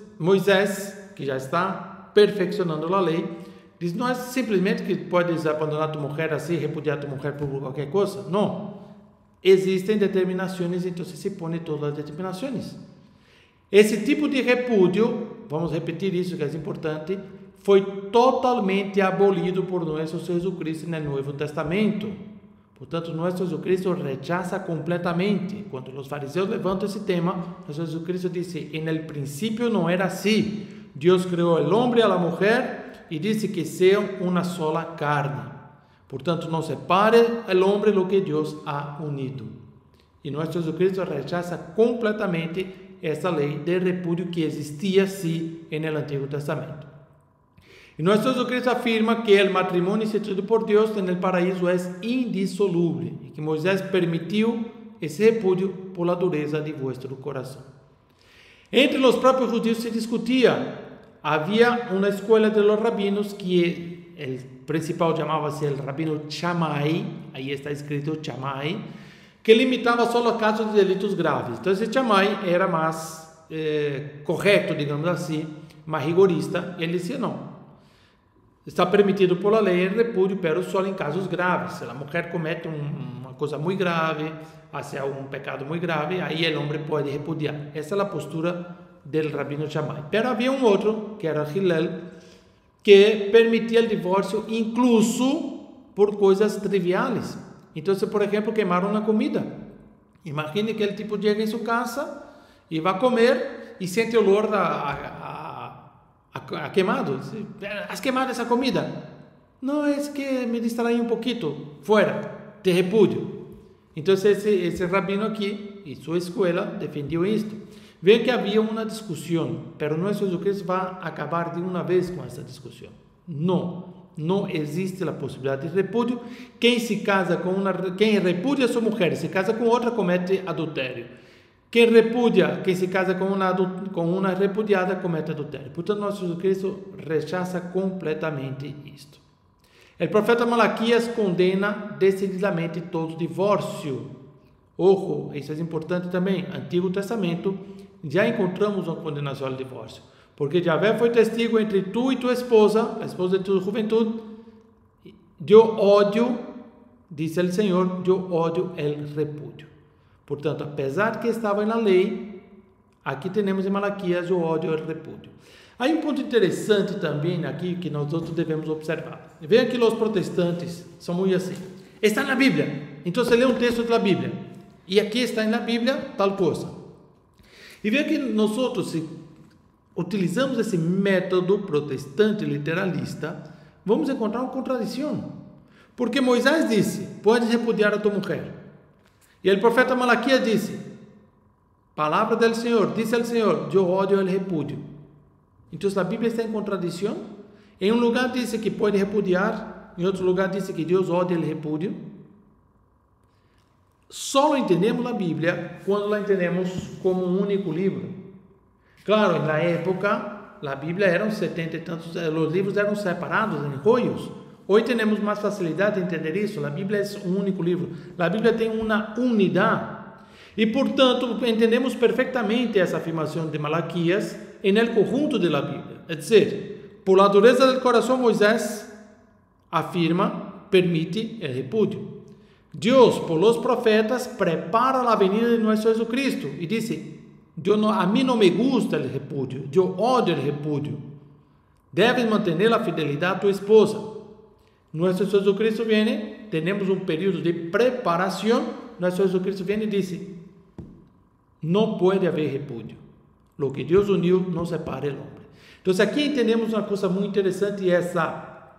Moisés, que já está perfeccionando a lei, diz, não é simplesmente que podes abandonar tu mulher assim, repudiar tu mulher por qualquer coisa. Não. Existem determinações, então se põe todas as determinações. Esse tipo de repúdio, vamos repetir isso que é importante, foi totalmente abolido por nosso Jesus Cristo no Novo Testamento. Portanto, nosso Jesus Cristo rechaza completamente. Quando os fariseus levantam esse tema, Jesus Cristo disse, en el princípio não era assim. Deus criou o homem e a mulher e disse que sejam uma sola carne. Portanto, não separe o homem do que Deus ha unido. E nosso Jesus Cristo rechaza completamente essa lei de repúdio que existia sim no Antigo Testamento. E nosso Jesus Cristo afirma que o matrimônio instituído por Deus no paraíso é indissolúvel e que Moisés permitiu esse repúdio por la dureza de vuestro coração. Entre os próprios judeus se discutia, havia uma escola de los rabinos que o principal chamava-se o rabino Shammai, aí está escrito Shammai, que limitava só a casos de delitos graves. Então, esse Shammai era mais eh, correto, digamos assim, mais rigorista, e ele dizia, não, está permitido por la lei o repúdio, pero só em casos graves. Se a mulher comete um, uma coisa muito grave, hace algum pecado muito grave, aí o homem pode repudiar. Essa é a postura do rabino Shammai. Pero havia um outro, que era Hillel, que permitia o divórcio incluso por coisas triviais. Então, por exemplo, queimaram a comida. Imagine que ele tipo chega em sua casa e vai comer e sente o olor da a, a, a queimado. Has queimado essa comida? Não, é que me distraí um pouquinho. Fora, te repúdio. Então, esse, esse rabino aqui e sua escola defendiam isto. Veja que havia uma discussão, mas nosso Jesus Cristo vai acabar de uma vez com essa discussão. Não. Não existe a possibilidade de repúdio. Quem se casa com uma, quem repudia sua mulher, se casa com outra, comete adultério. Quem repudia, quem se casa com uma, com uma repudiada, comete adultério. Portanto, nosso Jesus Cristo rechaça completamente isto. O profeta Malaquias condena decididamente todo divórcio. Ojo, isso é importante também. Antigo Testamento, já encontramos uma condenação ao divórcio. Porque Yahvé foi testigo entre tu e tua esposa, a esposa de tua juventude, eu ódio, disse o Senhor, eu ódio o repúdio. Portanto, apesar que estava na lei, aqui temos em Malaquias o ódio e o repúdio. Há um ponto interessante também aqui que nós outros devemos observar. Veja que os protestantes são muito assim. Está na Bíblia, então você lê um texto da Bíblia, e aqui está na Bíblia tal coisa. E veja que nós outros, se utilizamos esse método protestante literalista, vamos encontrar uma contradição. Porque Moisés disse, podes repudiar a tua mulher. E o profeta Malaquias disse, palavra do Senhor, disse ao Senhor, eu ódio o repúdio. Então a Bíblia está em contradição. Em um lugar diz que pode repudiar, em outro lugar diz que Deus odia o repúdio. Só entendemos a Bíblia quando a entendemos como um único livro. Claro, na época, a Bíblia eram setenta e tantos, os livros eram separados em rolhos. Hoje temos mais facilidade de entender isso. A Bíblia é um único livro. A Bíblia tem uma unidade. E, portanto, entendemos perfeitamente essa afirmação de Malaquias no conjunto da Bíblia. É dizer, por la dureza do coração, Moisés afirma, permite o repúdio. Dios, por los profetas, prepara la venida de nuestro Jesucristo. Y dice, yo no, a mí no me gusta el repudio, yo odio el repudio. Debes mantener la fidelidad a tu esposa. Nuestro Jesucristo viene, tenemos un periodo de preparación. Nuestro Jesucristo viene y dice, no puede haber repudio. Lo que Dios unió, no separe el hombre. Entonces aquí tenemos una cosa muy interesante y esa,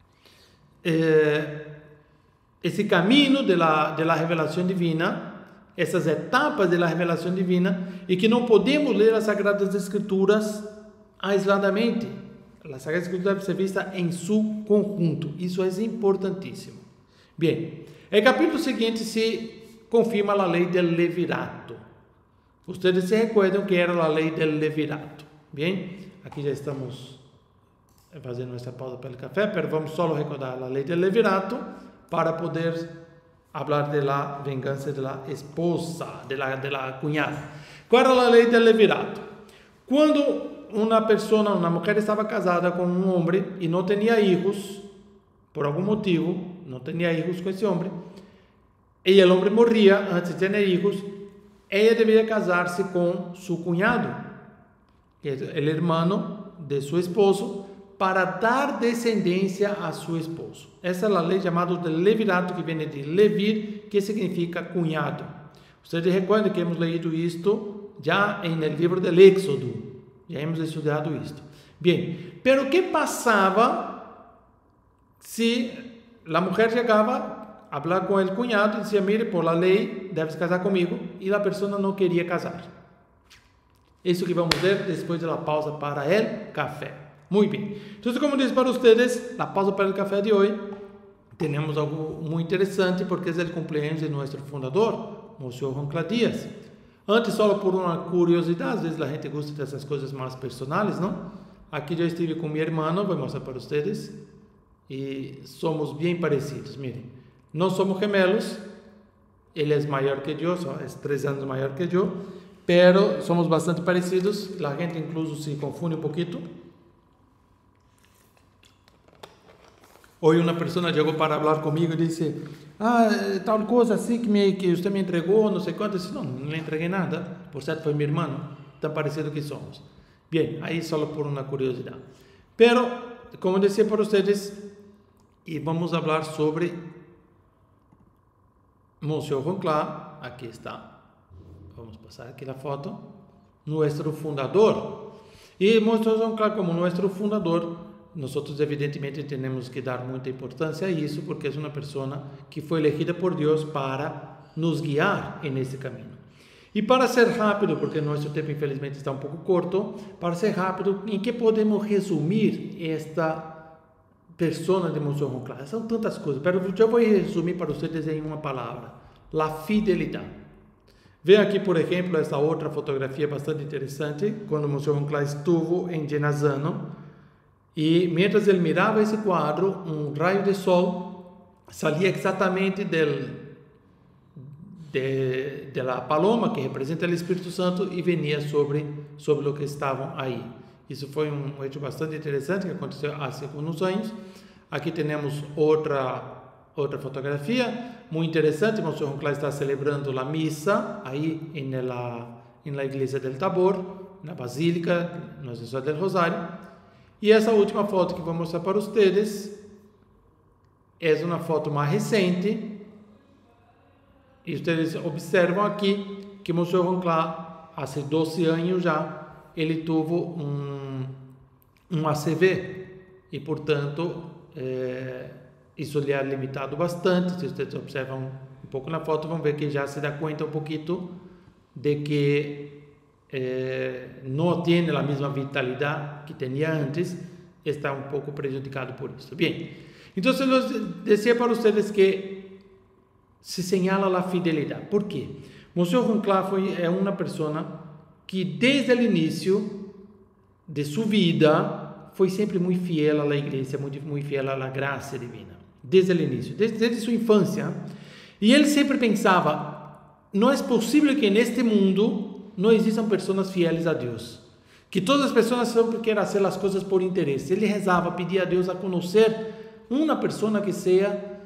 eh, ese camino de la, de la revelación divina, essas etapas de la revelación divina, y que no podemos leer las Sagradas Escrituras aisladamente. La Sagrada Escritura debe ser vista en su conjunto. Isso é importantíssimo. Bem, el capítulo seguinte se confirma a lei del levirato. Ustedes se recuerdan que era a lei del levirato. Bem, aqui já estamos fazendo nossa pausa para o café, mas vamos só recordar a lei del levirato para poder falar de la vengança de la esposa, de la, de la cunhada. Qual era a lei del levirato? Quando uma pessoa, uma mulher estava casada com um homem e não tinha filhos, por algum motivo, não tinha filhos com esse homem, e o homem morria antes de ter filhos, ela deveria casar-se com seu cunhado, que é o irmão de seu esposo, para dar descendência a seu esposo. Essa é a lei chamada de levirato, que vem de levir, que significa cunhado. Vocês recordam que hemos leído isto já no livro do Éxodo. Já hemos estudado isto. Bem, pero que passava se a mulher chegava a falar com o cunhado e dizia, mire, por la lei, deves casar comigo, e a pessoa não queria casar? Isso que vamos ver depois da pausa para o café. Muito bem. Então, como disse para vocês, a pausa para o café de hoje, temos algo muito interessante, porque é o cumpleaños de nosso fundador, Monsenhor Juan Cladias. Antes, só por uma curiosidade, às vezes a gente gosta dessas coisas mais personais, não? Aqui já estive com meu irmão, vou mostrar para vocês, e somos bem parecidos, miren. Não somos gemelos, ele é maior que eu, é três anos maior que eu, pero somos bastante parecidos, a gente incluso se confunde um pouquinho. Hoje uma pessoa chegou para falar comigo e disse, ah, tal coisa assim que, me, que você me entregou, não sei quanto. Eu disse, não, não lhe entreguei nada, por certo foi meu irmão, tão parecido que somos. Bem, aí só por uma curiosidade. Pero, como disse para vocês, e vamos falar sobre Monsenhor Juan Clá, aqui está, vamos passar aqui a foto, nosso fundador. E Monsenhor Juan Clá, como nosso fundador, nós evidentemente temos que dar muita importância a isso, porque é uma pessoa que foi elegida por Deus para nos guiar nesse caminho. E para ser rápido, porque nosso tempo infelizmente está um pouco curto, para ser rápido, em que podemos resumir esta pessoa de Monsenhor Juan Clá? São tantas coisas, mas eu vou resumir para vocês em uma palavra: a fidelidade. Veja aqui, por exemplo, essa outra fotografia bastante interessante, quando Monsenhor Juan Clá estuvo em Genazzano. E, mientras ele mirava esse quadro, um raio de sol saía exatamente del, de, de la paloma, que representa o Espírito Santo, e venia sobre, sobre o que estavam aí. Isso foi um hecho bastante interessante que aconteceu há alguns anos. Aqui temos outra, outra fotografia, muito interessante. Monsenhor Juan Clá está celebrando a missa aí na, na igreja del Tabor, na Basílica Nossa Senhora del Rosário. E essa última foto que vou mostrar para vocês é uma foto mais recente. E vocês observam aqui que Monsenhor Juan Clá, há doze anos já, ele teve um, um A C V. E, portanto, é, isso lhe é limitado bastante. Se vocês observam um pouco na foto, vão ver que já se dá conta um pouquinho de que Eh, não tem a mesma vitalidade que tinha antes, está um pouco prejudicado por isso. Bem, então eu dizia para vocês que se señala a fidelidade. Por quê? Monsenhor Juan Clá foi, é uma pessoa que desde o início de sua vida foi sempre muito fiel à igreja, muito, muito fiel à graça divina, desde o início, desde, desde sua infância. E ele sempre pensava, não é possível que neste mundo não existam pessoas fieles a Deus, que todas as pessoas sempre querem fazer as coisas por interesse. Ele rezava, pedia a Deus a conhecer uma pessoa que seja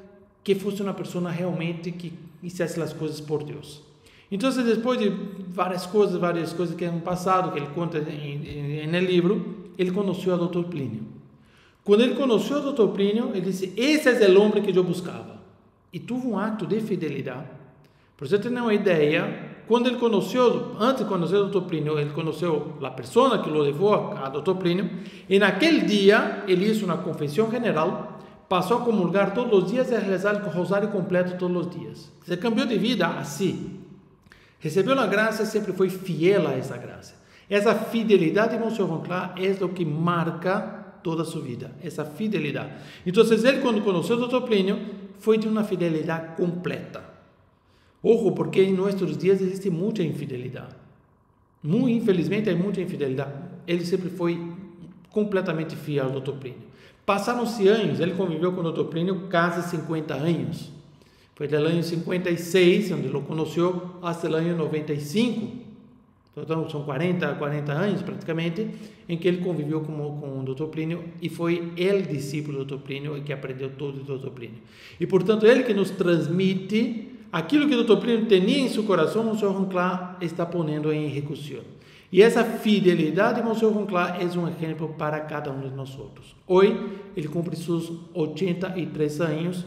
que fosse uma pessoa realmente que fizesse as coisas por Deus. Então, depois de várias coisas, várias coisas que han passado, que ele conta no livro, ele conheceu a doutor Plínio. Quando ele conheceu o doutor Plínio, ele disse: esse é o homem que eu buscava. E teve um ato de fidelidade. Para você ter uma ideia, quando ele conheceu, antes de conhecer o doutor Plínio, ele conheceu a pessoa que o levou a doutor Plínio, e naquele dia ele fez uma confissão general, passou a comungar todos os dias e a rezar o rosário completo todos os dias. Se cambiou de vida assim. Recebeu a graça e sempre foi fiel a essa graça. Essa fidelidade, Monsieur Ronclá, é o que marca toda a sua vida, essa fidelidade. Então, ele, quando conheceu o doutor Plínio, foi de uma fidelidade completa. Ojo, porque em nossos dias existe muita infidelidade. Muito infelizmente, há muita infidelidade. Ele sempre foi completamente fiel ao doutor Plínio. Passaram-se anos, ele conviveu com o doutor Plínio quase cinquenta anos. Foi do ano cinquenta e seis, onde ele conheceu, até o ano noventa e cinco. Então, são quarenta, quarenta anos praticamente, em que ele conviveu com, com o doutor Plínio e foi ele discípulo do doutor Plínio que aprendeu tudo do doutor Plínio. E, portanto, ele que nos transmite aquilo que o doutor Plínio tinha em seu coração, Monsieur Ronclá está pondo em execução. E essa fidelidade, Monsieur Ronclá, é um exemplo para cada um de nós. Hoje, ele cumpre seus oitenta e três anos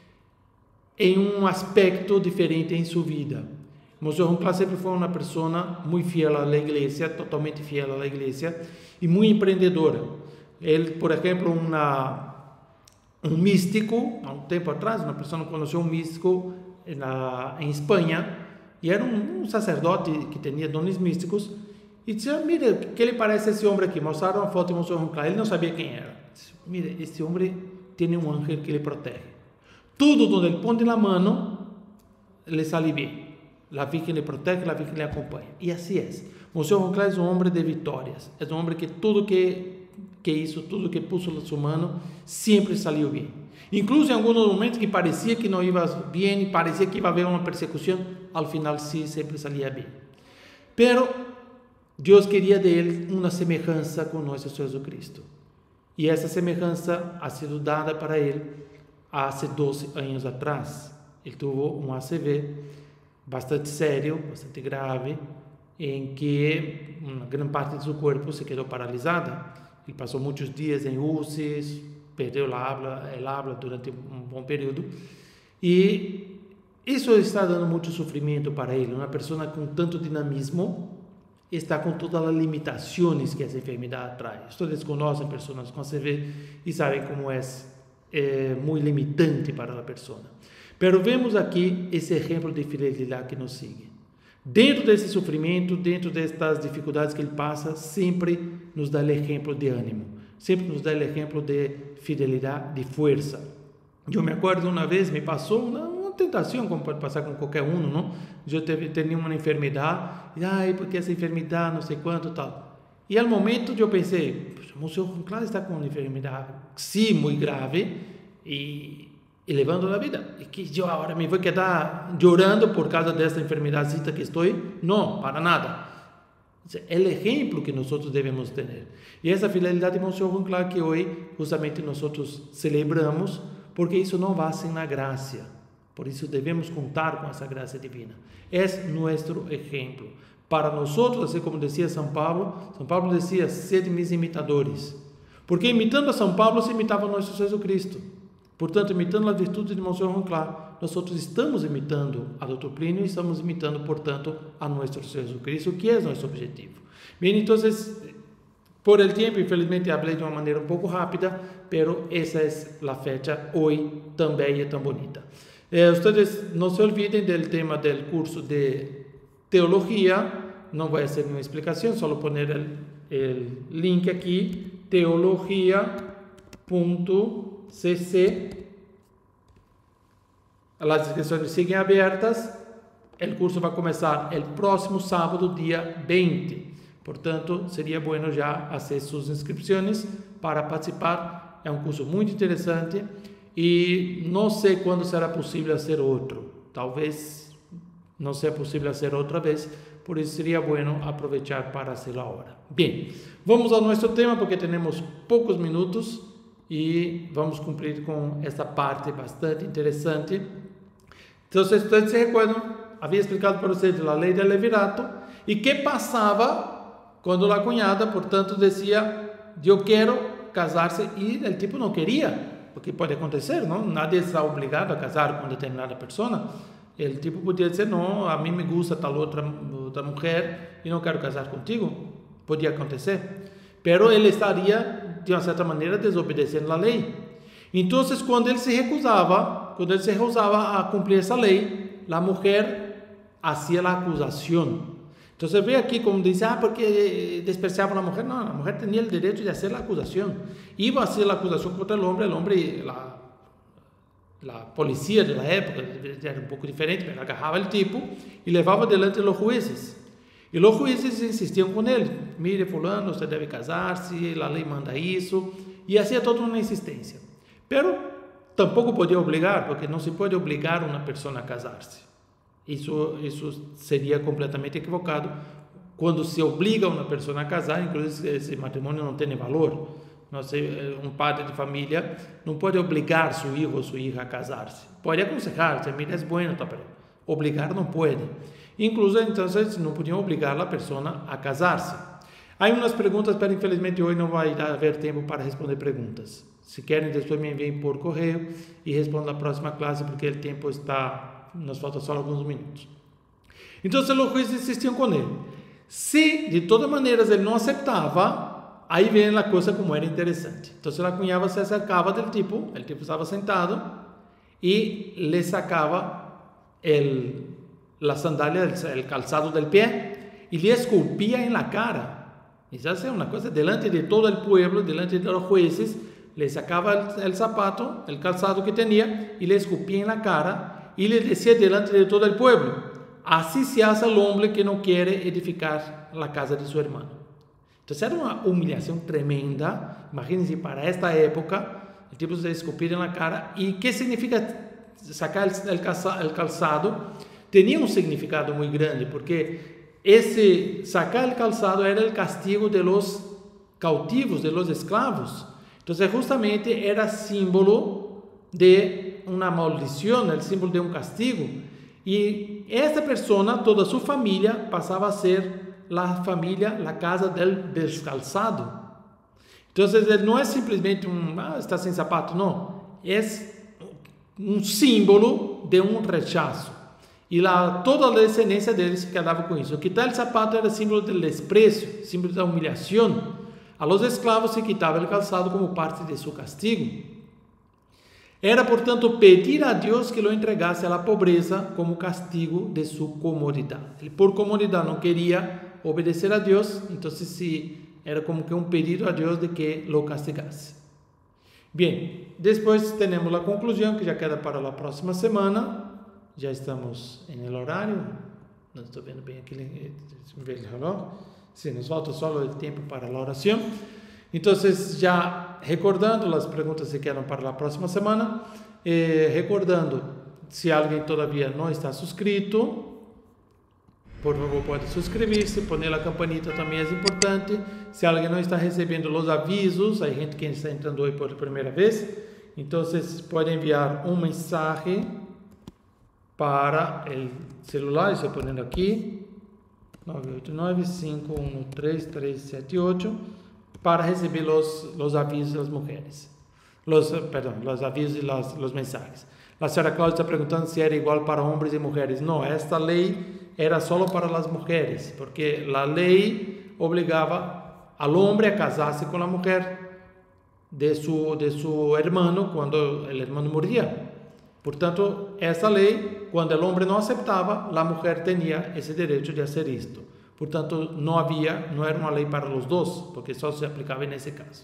em um aspecto diferente em sua vida. Monsieur Ronclá sempre foi uma pessoa muito fiel à igreja, totalmente fiel à igreja e muito empreendedora. Ele, por exemplo, uma, um místico, há um tempo atrás, uma pessoa conheceu um místico na, em Espanha, e era um, um sacerdote que tinha dones místicos, e disse: ah, mira, que ele parece esse homem aqui. Mostraram uma foto de Monsieur Ronclá, ele não sabia quem era. Disse: mira, esse homem tem um ángel que lhe protege. Tudo onde ele põe na mão, ele sai bem. A Virgem lhe protege, a Virgem lhe acompanha. E assim é. Monsieur Ronclá é um homem de vitórias. É um homem que tudo que, que hizo, tudo que puso na sua mão, sempre saiu bem. Incluso em alguns momentos que parecia que não ia bem, parecia que ia haver uma persecução, ao final sim, sempre saía bem. Pero Deus queria dele uma semelhança com nosso Jesus Cristo. E essa semelhança ha sido dada para ele há doze anos atrás. Ele teve um A C V bastante sério, bastante grave, em que uma grande parte de seu corpo se quedou paralisada. Ele passou muitos dias em U C Is, perdeu a habla, el habla durante um bom período, e isso está dando muito sofrimento para ele. Uma pessoa com tanto dinamismo está com todas as limitações que essa enfermidade traz. Todos conhecem pessoas com A C V e sabem como é, é muito limitante para a pessoa. Pero vemos aqui esse exemplo de fidelidade que nos sigue. Dentro desse sofrimento, dentro destas dificuldades que ele passa, sempre nos dá o exemplo de ânimo, sempre nos dá o exemplo de fidelidade, de força. Eu me acordo uma vez, me passou uma, uma tentação, como pode passar com qualquer um, não? Eu teve, tinha uma enfermidade, e ai, porque essa enfermidade, não sei quanto, tal. E ao momento eu pensei, Monsieur Ronclá está com uma enfermidade, sim, muito grave, e... e levando a vida, e que eu agora me vou quedar chorando por causa dessa enfermidade que estou? Não, para nada. É o exemplo que nós devemos ter. E essa fidelidade de Monsieur Ronclá que hoje justamente nós celebramos, porque isso não vai sem a graça. Por isso devemos contar com essa graça divina. É nosso exemplo. Para nós, assim como dizia São Paulo, São Paulo dizia: sede mis imitadores. Porque imitando a São Paulo se imitava nosso Jesus Cristo. Portanto, imitando as virtudes de Monsieur Ronclá, nós estamos imitando a doutor Plínio e estamos imitando, portanto, a nosso Jesus Cristo, que é nosso objetivo. Bem, então, por el tempo, infelizmente, falei de uma maneira um pouco rápida, pero essa é a fecha hoje também é tão bonita. Eh, ustedes não se olvidem do tema do curso de teologia, não vai ser uma explicação, só poner o link aqui, teologia ponto C C. As inscrições seguem abertas. O curso vai começar o próximo sábado, dia vinte. Portanto, seria bueno já fazer suas inscrições para participar. É um curso muito interessante e não sei quando será possível fazer outro. Talvez não seja possível fazer outra vez, por isso seria bueno aproveitar para hacerlo agora. Bem, vamos ao nosso tema porque temos poucos minutos. e vamos cumprir com essa parte bastante interessante. Então, vocês se recordam, havia explicado para vocês a lei del levirato e que passava quando a cunhada, portanto, dizia: eu quero casar-se, e o tipo não queria, porque pode acontecer, não? Nadie está obrigado a casar com determinada pessoa. O tipo podia dizer: não, a mim me gusta tal outra, outra mulher e não quero casar contigo. Podia acontecer, pero ele estaria de uma certa maneira desobedecendo a lei. Então, quando ele se recusava, quando ele se recusava a cumprir essa lei, a mulher fazia a acusação. Então, você vê aqui como diz: ah, porque despreciavam a mulher. Não, a mulher tinha o direito de fazer a acusação. Iba a fazer a acusação contra o homem, o homem, la, la policía da época, era um pouco diferente, mas agarrava o tipo e levava delante dos juízes. E os juízes insistiam com ele: mire, fulano, você deve casar-se, a lei manda isso, e hacía toda uma insistência. Pero tampouco podia obrigar, porque não se pode obrigar uma pessoa a casar-se. Isso, isso seria completamente equivocado. Quando se obriga uma pessoa a casar, inclusive esse matrimônio não tem valor. Não sei, um padre de família não pode obrigar seu filho ou sua filha a casar-se. Pode aconselhar: se mira, é bueno, tá, pero obrigar não pode. Incluso, então, não podiam obrigar a pessoa a casar-se. Há umas perguntas, mas infelizmente hoje não vai haver tempo para responder perguntas. Se querem, depois me enviem por correio e respondo na próxima classe, porque o tempo está, nos falta só alguns minutos. Então, os juízes insistiam com ele. Se, de todas maneiras, ele não aceitava, aí vem a coisa como era interessante. Então, a cunhada se acercava do tipo, o tipo estava sentado, e lhe sacava el, la sandalia, el, el calzado del pé, e lhe esculpia em la cara. Isso é uma coisa, delante de todo o pueblo, delante de los jueces, le sacaba el, el zapato, el calzado que tenía, y le escupía en la cara, y le decía delante de todo el pueblo: así se hace el hombre que no quiere edificar la casa de su hermano. Entonces era una humillación tremenda. Imagínense, para esta época, el tipo se escupía en la cara. ¿Y qué significa sacar el, el, calza, el calzado? Tenía un significado muy grande, porque ese sacar el calzado era el castigo de los cautivos, de los esclavos. Entonces, justamente era símbolo de una maldición, el símbolo de un castigo. Y esta persona, toda su familia, pasaba a ser la familia, la casa del descalzado. Entonces, él no es simplemente un, ah, está sin zapato, no. Es un símbolo de un rechazo. Y la, toda la descendencia de él se quedaba con eso. Quitar el zapato era símbolo del desprecio, símbolo de la humillación. A los esclavos se quitaba el calzado como parte de su castigo. Era, portanto, pedir a Dios que lo entregase a la pobreza como castigo de su comodidad. Ele, por comodidad, não queria obedecer a Dios, entonces sí, era como que un pedido a Dios de que lo castigase. Bien, después tenemos la conclusión que ya queda para la próxima semana. Ya estamos en el horario. No estoy viendo bien aquí el reloj. Sí, nos falta solo el tiempo para la oración. Entonces, ya recordando las preguntas que quedan para la próxima semana, eh, recordando, si alguien todavía no está suscrito, por favor puede suscribirse, poner la campanita también es importante. Si alguien no está recibiendo los avisos, hay gente que está entrando hoy por primera vez, entonces puede enviar un mensaje para el celular, estoy poniendo aquí, nueve oito nueve, cinco uno tres, tres siete ocho, para recibir los, los avisos de las mujeres, los, perdón, los avisos y los, los mensajes. La señora Cláudia está preguntando si era igual para hombres y mujeres. No, esta ley era solo para las mujeres, porque la ley obligaba al hombre a casarse con la mujer de su, de su hermano cuando el hermano moría. Por tanto, esta lei, quando o homem não aceitava, a mulher tinha esse direito de fazer isto. Por tanto, não havia, não era uma lei para os dois, porque só se aplicava nesse caso.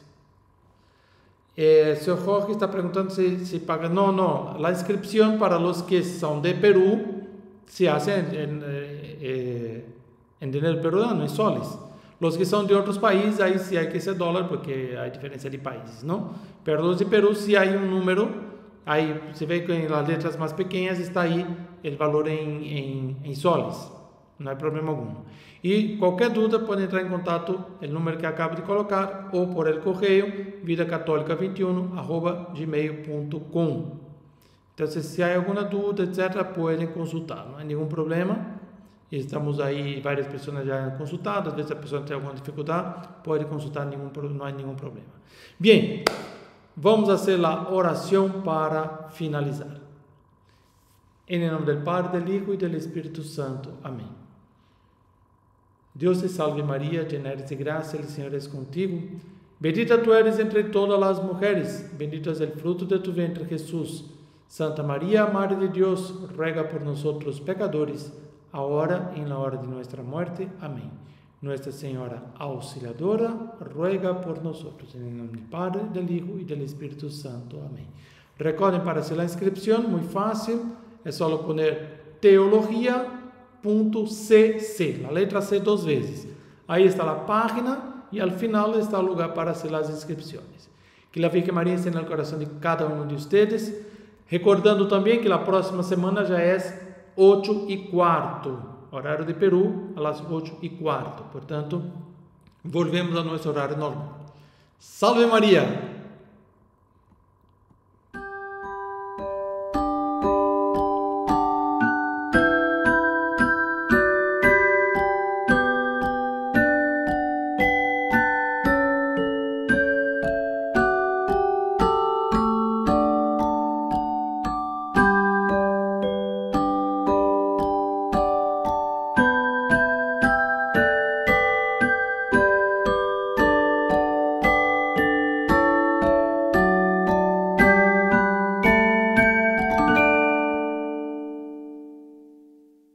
Eh, o senhor Jorge está perguntando se, se paga. Não, não. A inscrição para os que são de Peru se hace em, eh, em dinheiro peruano, em soles. Os que são de outros países, aí sim há que ser dólar, porque há diferença de países, não? Pero os de Peru, se há um número. Aí você vê que nas letras mais pequenas está aí o valor em, em, em soles. não há problema algum. E qualquer dúvida pode entrar em contato, o número que acabo de colocar, ou por el correio, vida católica vinte e um arroba gmail ponto com. Então, se há alguma dúvida, etcétera, podem consultar, não há nenhum problema. Estamos aí, várias pessoas já consultadas, às vezes a pessoa tem alguma dificuldade, pode consultar, nenhum, não há nenhum problema. Bem, vamos fazer a oração para finalizar. Em nome do Pai, do Hijo e do Espírito Santo. Amém. Deus te salve Maria, llena eres de graça, el Señor es contigo. Bendita tu eres entre todas las mujeres, bendito es el fruto de tu vientre Jesús. Santa María, Madre de Dios, ruega por nosotros pecadores, ahora y en la hora de nuestra muerte. Amén. Nuestra Señora Auxiliadora, ruega por nosotros. En el nombre del Padre, del Hijo y del Espíritu Santo. Amén. Recuerden, para hacer la inscripción, muy fácil, es solo poner teología punto c c, la letra C dos veces. Ahí está la página y al final está el lugar para hacer las inscripciones. Que la Virgen María esté en el corazón de cada uno de ustedes. Recordando também que a próxima semana já é ocho e quarto, horário de Peru, a las ocho e quarto. Portanto, volvemos a nosso horário normal. Salve Maria!